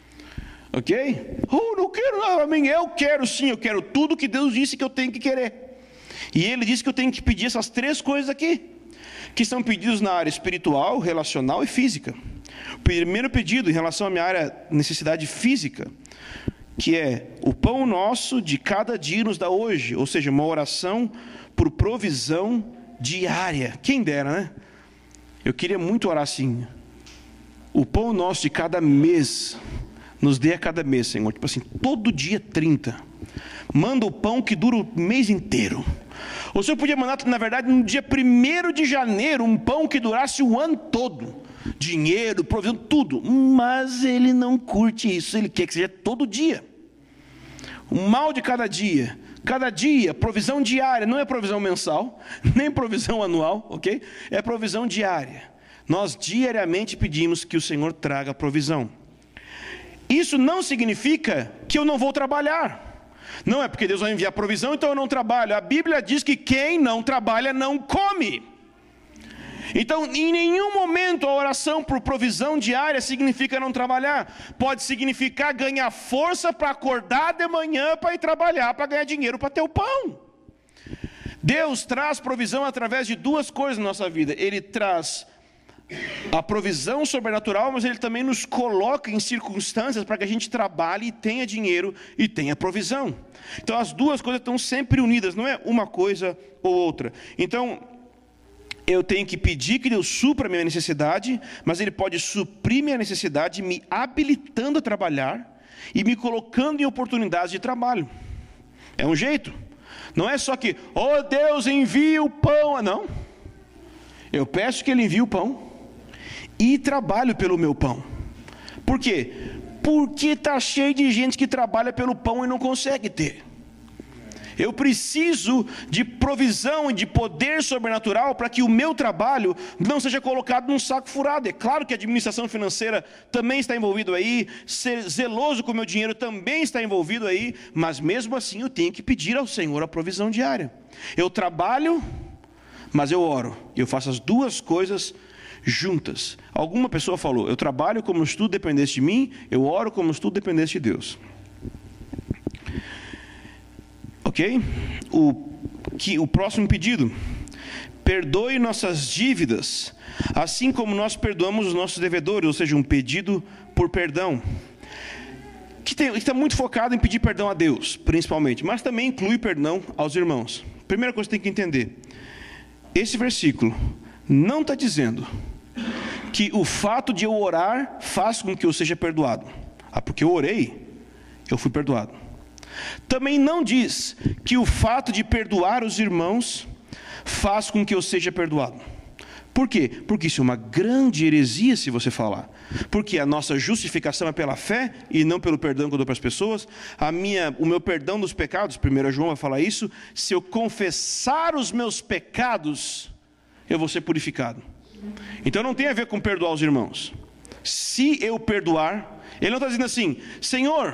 S1: Ok? Não quero nada para mim. Eu quero sim, eu quero tudo que Deus disse que eu tenho que querer. E Ele disse que eu tenho que pedir essas 3 coisas aqui, que são pedidos na área espiritual, relacional e física. O primeiro pedido em relação à minha área necessidade física, que é o pão nosso de cada dia nos dá hoje, ou seja, uma oração por provisão diária. Quem dera, né? Eu queria muito orar assim: o pão nosso de cada mês, nos dê a cada mês, Senhor. Tipo assim, todo dia 30. Manda o pão que dura o mês inteiro. O Senhor podia mandar, na verdade, no dia 1º de janeiro, um pão que durasse o ano todo. Dinheiro, provisão, tudo. Mas Ele não curte isso. Ele quer que seja todo dia. Um mal de cada dia. Cada dia, provisão diária. Não é provisão mensal, nem provisão anual, ok? É provisão diária. Nós diariamente pedimos que o Senhor traga provisão. Isso não significa que eu não vou trabalhar. Não é porque Deus vai enviar provisão, então eu não trabalho. A Bíblia diz que quem não trabalha não come. Então, em nenhum momento a oração por provisão diária significa não trabalhar. Pode significar ganhar força para acordar de manhã para ir trabalhar, para ganhar dinheiro para ter o pão. Deus traz provisão através de 2 coisas na nossa vida. Ele traz a provisão sobrenatural, mas Ele também nos coloca em circunstâncias para que a gente trabalhe e tenha dinheiro e tenha provisão. Então as 2 coisas estão sempre unidas, não é uma coisa ou outra. Então eu tenho que pedir que Deus supra a minha necessidade, mas Ele pode suprir minha necessidade me habilitando a trabalhar e me colocando em oportunidades de trabalho. É um jeito. Não é só que, oh Deus, envia o pão. Não. Eu peço que Ele envie o pão e trabalho pelo meu pão. Por quê? Porque está cheio de gente que trabalha pelo pão e não consegue ter. Eu preciso de provisão e de poder sobrenatural para que o meu trabalho não seja colocado num saco furado. É claro que a administração financeira também está envolvido aí, ser zeloso com o meu dinheiro também está envolvido aí, mas mesmo assim eu tenho que pedir ao Senhor a provisão diária. Eu trabalho, mas eu oro. Eu faço as 2 coisas juntas. Alguma pessoa falou: eu trabalho como se tudo dependesse de mim, eu oro como se tudo dependesse de Deus. Ok? O próximo pedido: perdoe nossas dívidas, assim como nós perdoamos os nossos devedores, ou seja, um pedido por perdão. Que está muito focado em pedir perdão a Deus, principalmente, mas também inclui perdão aos irmãos. Primeira coisa que tem que entender: esse versículo não está dizendo que o fato de eu orar faz com que eu seja perdoado. Porque eu orei, eu fui perdoado. Também não diz que o fato de perdoar os irmãos faz com que eu seja perdoado. Por quê? Porque isso é uma grande heresia se você falar. Porque a nossa justificação é pela fé e não pelo perdão que eu dou para as pessoas. O meu perdão dos pecados, 1 João vai falar isso, se eu confessar os meus pecados, eu vou ser purificado. Então não tem a ver com perdoar os irmãos. Se eu perdoar, ele não está dizendo assim: Senhor,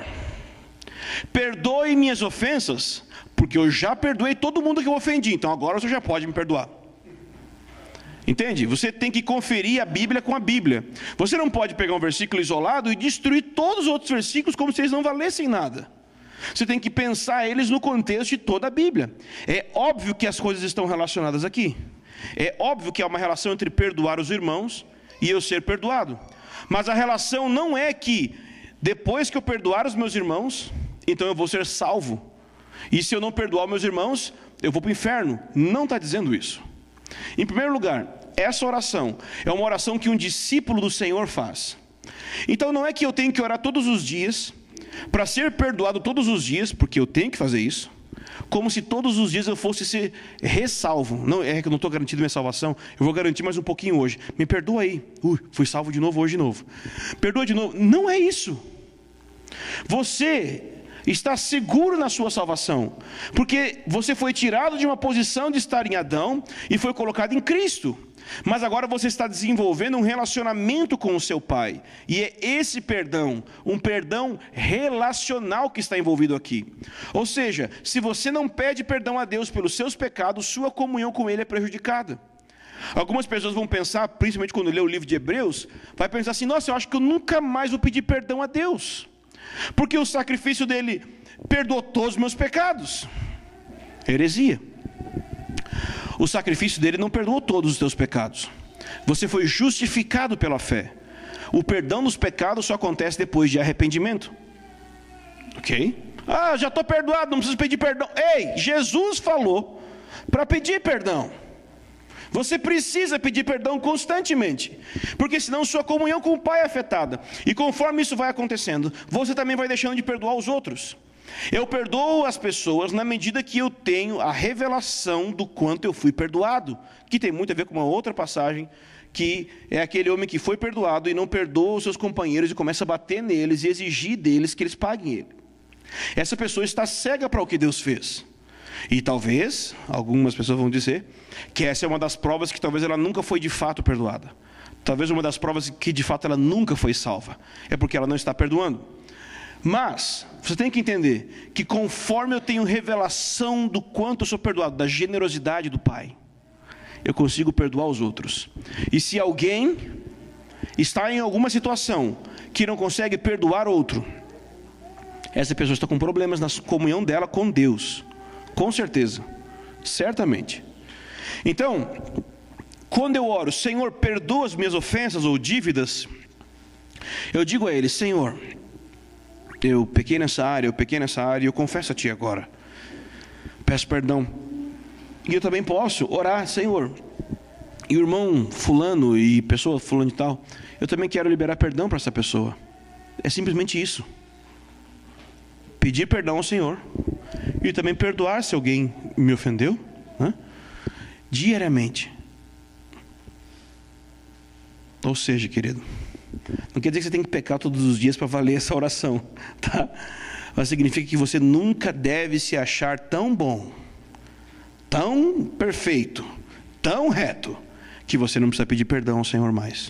S1: perdoe minhas ofensas, porque eu já perdoei todo mundo que eu ofendi, então agora você já pode me perdoar. Entende? Você tem que conferir a Bíblia com a Bíblia. Você não pode pegar um versículo isolado e destruir todos os outros versículos como se eles não valessem nada. Você tem que pensar eles no contexto de toda a Bíblia. É óbvio que as coisas estão relacionadas aqui. É óbvio que há uma relação entre perdoar os irmãos e eu ser perdoado. Mas a relação não é que depois que eu perdoar os meus irmãos, então eu vou ser salvo. E se eu não perdoar os meus irmãos, eu vou para o inferno. Não está dizendo isso. Em primeiro lugar, essa oração é uma oração que um discípulo do Senhor faz. Então não é que eu tenho que orar todos os dias, para ser perdoado todos os dias, porque eu tenho que fazer isso, como se todos os dias eu fosse ser ressalvo. Não é que eu não estou garantindo minha salvação, eu vou garantir mais um pouquinho hoje. Me perdoa aí. Fui salvo de novo hoje de novo. Perdoa de novo. Não é isso. Você está seguro na sua salvação, porque você foi tirado de uma posição de estar em Adão e foi colocado em Cristo. Mas agora você está desenvolvendo um relacionamento com o seu Pai, e é esse perdão, um perdão relacional que está envolvido aqui. Ou seja, se você não pede perdão a Deus pelos seus pecados, sua comunhão com Ele é prejudicada. Algumas pessoas vão pensar, principalmente quando lê o livro de Hebreus, vai pensar assim: nossa, eu acho que eu nunca mais vou pedir perdão a Deus, porque o sacrifício dele perdoou todos os meus pecados. Heresia. O sacrifício dele não perdoou todos os teus pecados. Você foi justificado pela fé. O perdão dos pecados só acontece depois de arrependimento. Ok? Ah, já estou perdoado, não preciso pedir perdão. Ei, Jesus falou para pedir perdão. Você precisa pedir perdão constantemente, porque senão sua comunhão com o Pai é afetada. E conforme isso vai acontecendo, você também vai deixando de perdoar os outros. Eu perdoo as pessoas na medida que eu tenho a revelação do quanto eu fui perdoado, que tem muito a ver com uma outra passagem, que é aquele homem que foi perdoado e não perdoa os seus companheiros e começa a bater neles e exigir deles que eles paguem ele. Essa pessoa está cega para o que Deus fez. E talvez, algumas pessoas vão dizer, que essa é uma das provas que talvez ela nunca foi de fato perdoada. Talvez uma das provas que de fato ela nunca foi salva. É porque ela não está perdoando. Mas, você tem que entender que conforme eu tenho revelação do quanto eu sou perdoado, da generosidade do Pai, eu consigo perdoar os outros. E se alguém está em alguma situação que não consegue perdoar outro, essa pessoa está com problemas na comunhão dela com Deus. Com certeza. Certamente. Então, quando eu oro, Senhor, perdoa as minhas ofensas ou dívidas, eu digo a Ele: Senhor, eu pequei nessa área, e eu confesso a Ti agora. Peço perdão. E eu também posso orar: Senhor, e o irmão fulano e pessoa fulano e tal, eu também quero liberar perdão para essa pessoa. É simplesmente isso. Pedir perdão ao Senhor e também perdoar se alguém me ofendeu, né? Diariamente. Ou seja, querido, não quer dizer que você tem que pecar todos os dias para valer essa oração, tá? Mas significa que você nunca deve se achar tão bom, tão perfeito, tão reto, que você não precisa pedir perdão ao Senhor mais.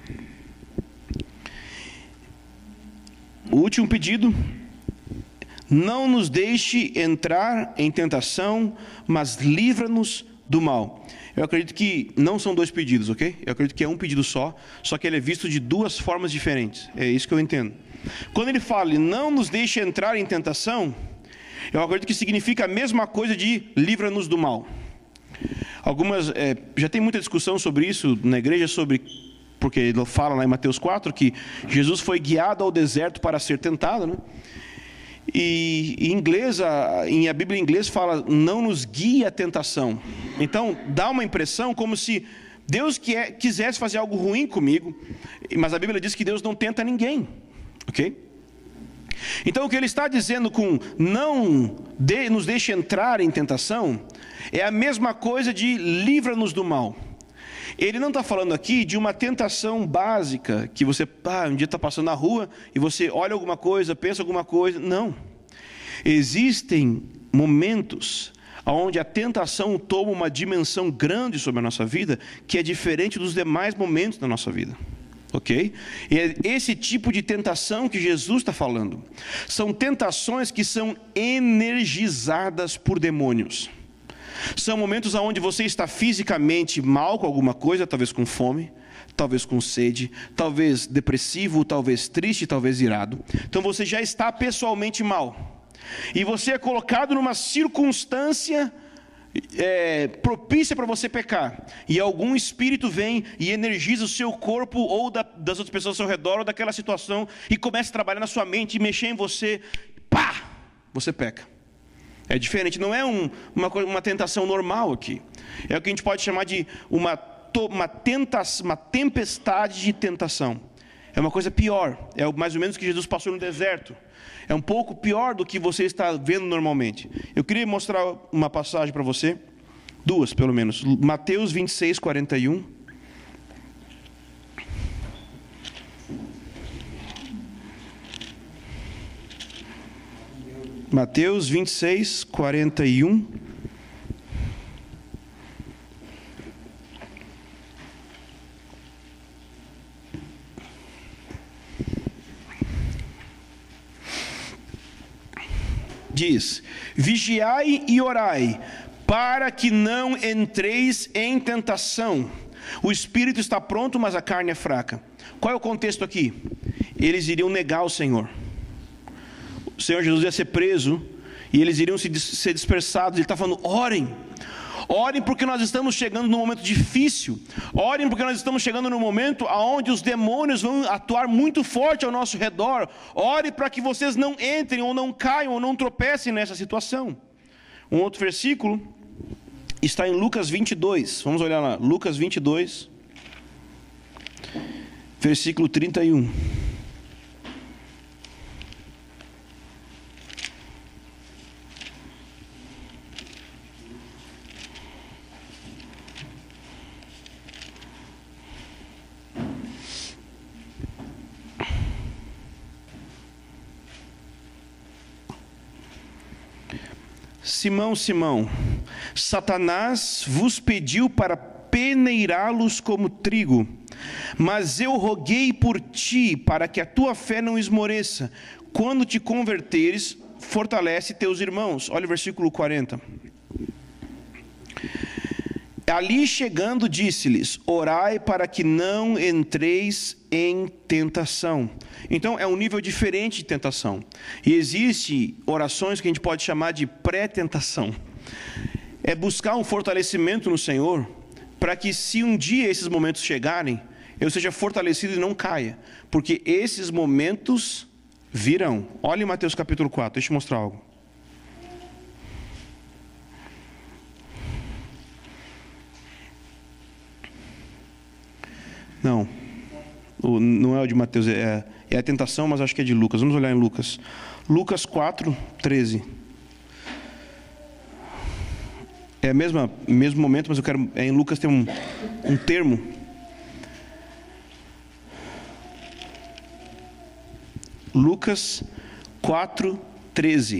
S1: O último pedido: não nos deixe entrar em tentação, mas livra-nos do mal. Eu acredito que não são dois pedidos, ok? Eu acredito que é um pedido só que ele é visto de duas formas diferentes. É isso que eu entendo. Quando ele fala, não nos deixe entrar em tentação, eu acredito que significa a mesma coisa de livra-nos do mal. Já tem muita discussão sobre isso na igreja, porque ele fala lá em Mateus 4 que Jesus foi guiado ao deserto para ser tentado, né? E em a Bíblia em inglês fala: não nos guie à tentação. Então dá uma impressão como se Deus quisesse fazer algo ruim comigo, mas a Bíblia diz que Deus não tenta ninguém, ok? Então o que ele está dizendo com nos deixe entrar em tentação é a mesma coisa de livra-nos do mal. Ele não está falando aqui de uma tentação básica, que você um dia está passando na rua e você olha alguma coisa, pensa alguma coisa. Não. Existem momentos onde a tentação toma uma dimensão grande sobre a nossa vida, que é diferente dos demais momentos da nossa vida. Ok? E é esse tipo de tentação que Jesus está falando. São tentações que são energizadas por demônios. São momentos onde você está fisicamente mal com alguma coisa, talvez com fome, talvez com sede, talvez depressivo, talvez triste, talvez irado. Então você já está pessoalmente mal. E você é colocado numa circunstância propícia para você pecar. E algum espírito vem e energiza o seu corpo ou das outras pessoas ao seu redor, ou daquela situação, e começa a trabalhar na sua mente e mexer em você. Pá! Você peca. É diferente, não é uma tentação normal aqui. É o que a gente pode chamar de uma tempestade de tentação. É uma coisa pior. É mais ou menos o que Jesus passou no deserto. É um pouco pior do que você está vendo normalmente. Eu queria mostrar uma passagem para você. Duas, pelo menos. Mateus 26, 41. Mateus 26, 41. Diz: vigiai e orai, para que não entreis em tentação. O espírito está pronto, mas a carne é fraca. Qual é o contexto aqui? Eles iriam negar o Senhor. O Senhor Jesus ia ser preso e eles iriam ser dispersados. Ele está falando: orem. Orem porque nós estamos chegando num momento difícil. Orem porque nós estamos chegando num momento onde os demônios vão atuar muito forte ao nosso redor. Ore para que vocês não entrem ou não caiam ou não tropecem nessa situação. Um outro versículo está em Lucas 22. Vamos olhar lá. Lucas 22, versículo 31. Simão, Simão, Satanás vos pediu para peneirá-los como trigo, mas eu roguei por ti, para que a tua fé não esmoreça. Quando te converteres, fortalece teus irmãos. Olha o versículo 40. Ali chegando, disse-lhes: orai para que não entreis em tentação. Então é um nível diferente de tentação. E existe orações que a gente pode chamar de pré-tentação. É buscar um fortalecimento no Senhor, para que se um dia esses momentos chegarem, eu seja fortalecido e não caia. Porque esses momentos virão. Olha em Mateus capítulo 4, deixa eu mostrar algo. Não é o de Mateus, é a tentação, mas acho que é de Lucas. Vamos olhar em Lucas. Lucas 4, 13. É o mesmo momento, mas em Lucas tem um termo. Lucas 4, 13.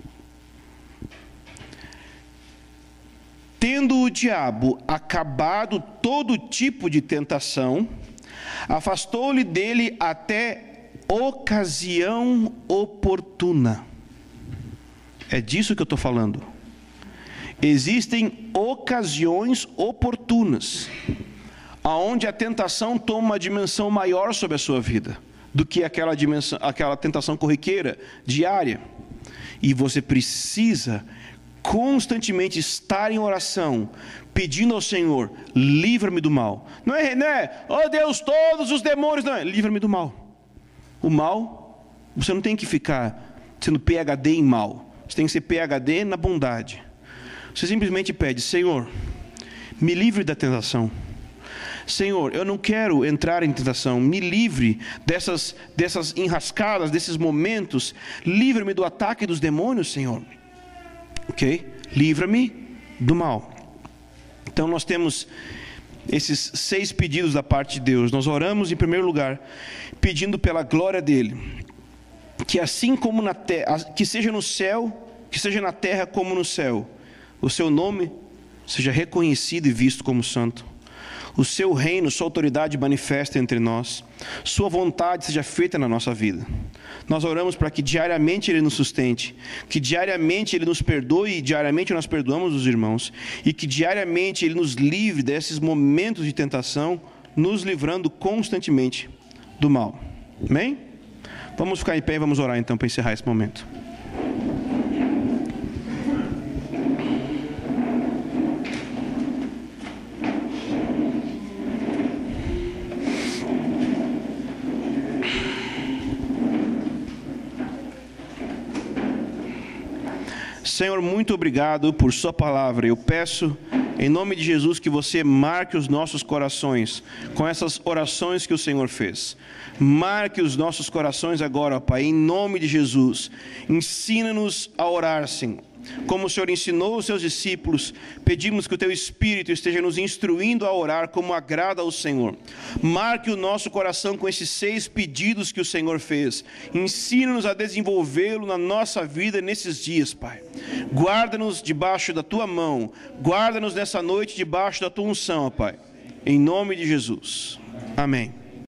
S1: Tendo o diabo acabado todo tipo de tentação, afastou-lhe dele até ocasião oportuna. É disso que eu estou falando. Existem ocasiões oportunas, aonde a tentação toma uma dimensão maior sobre a sua vida, do que aquela tentação corriqueira, diária. E você precisa constantemente estar em oração, pedindo ao Senhor: livra-me do mal. Não é, oh Deus, todos os demônios, não é, livra-me do mal. O mal, você não tem que ficar sendo PhD em mal, você tem que ser PhD na bondade. Você simplesmente pede: Senhor, me livre da tentação. Senhor, eu não quero entrar em tentação, me livre dessas enrascadas, desses momentos, livra-me do ataque dos demônios, Senhor. Ok? Livra-me do mal. Então nós temos esses 6 pedidos da parte de Deus. Nós oramos em primeiro lugar, pedindo pela glória dEle, que assim como na terra, que seja no céu, que seja na terra como no céu, o seu nome seja reconhecido e visto como santo. O seu reino, sua autoridade manifesta entre nós. Sua vontade seja feita na nossa vida. Nós oramos para que diariamente Ele nos sustente, que diariamente Ele nos perdoe e diariamente nós perdoamos os irmãos, e que diariamente Ele nos livre desses momentos de tentação, nos livrando constantemente do mal. Amém? Vamos ficar em pé e vamos orar então para encerrar esse momento. Senhor, muito obrigado por sua palavra. Eu peço, em nome de Jesus, que você marque os nossos corações com essas orações que o Senhor fez. Marque os nossos corações agora, Pai, em nome de Jesus. Ensina-nos a orar, Senhor. como o Senhor ensinou os seus discípulos, pedimos que o Teu Espírito esteja nos instruindo a orar como agrada ao Senhor. Marque o nosso coração com esses 6 pedidos que o Senhor fez. Ensina-nos a desenvolvê-lo na nossa vida nesses dias, Pai. Guarda-nos debaixo da Tua mão. Guarda-nos nessa noite debaixo da Tua unção, Pai. Em nome de Jesus. Amém.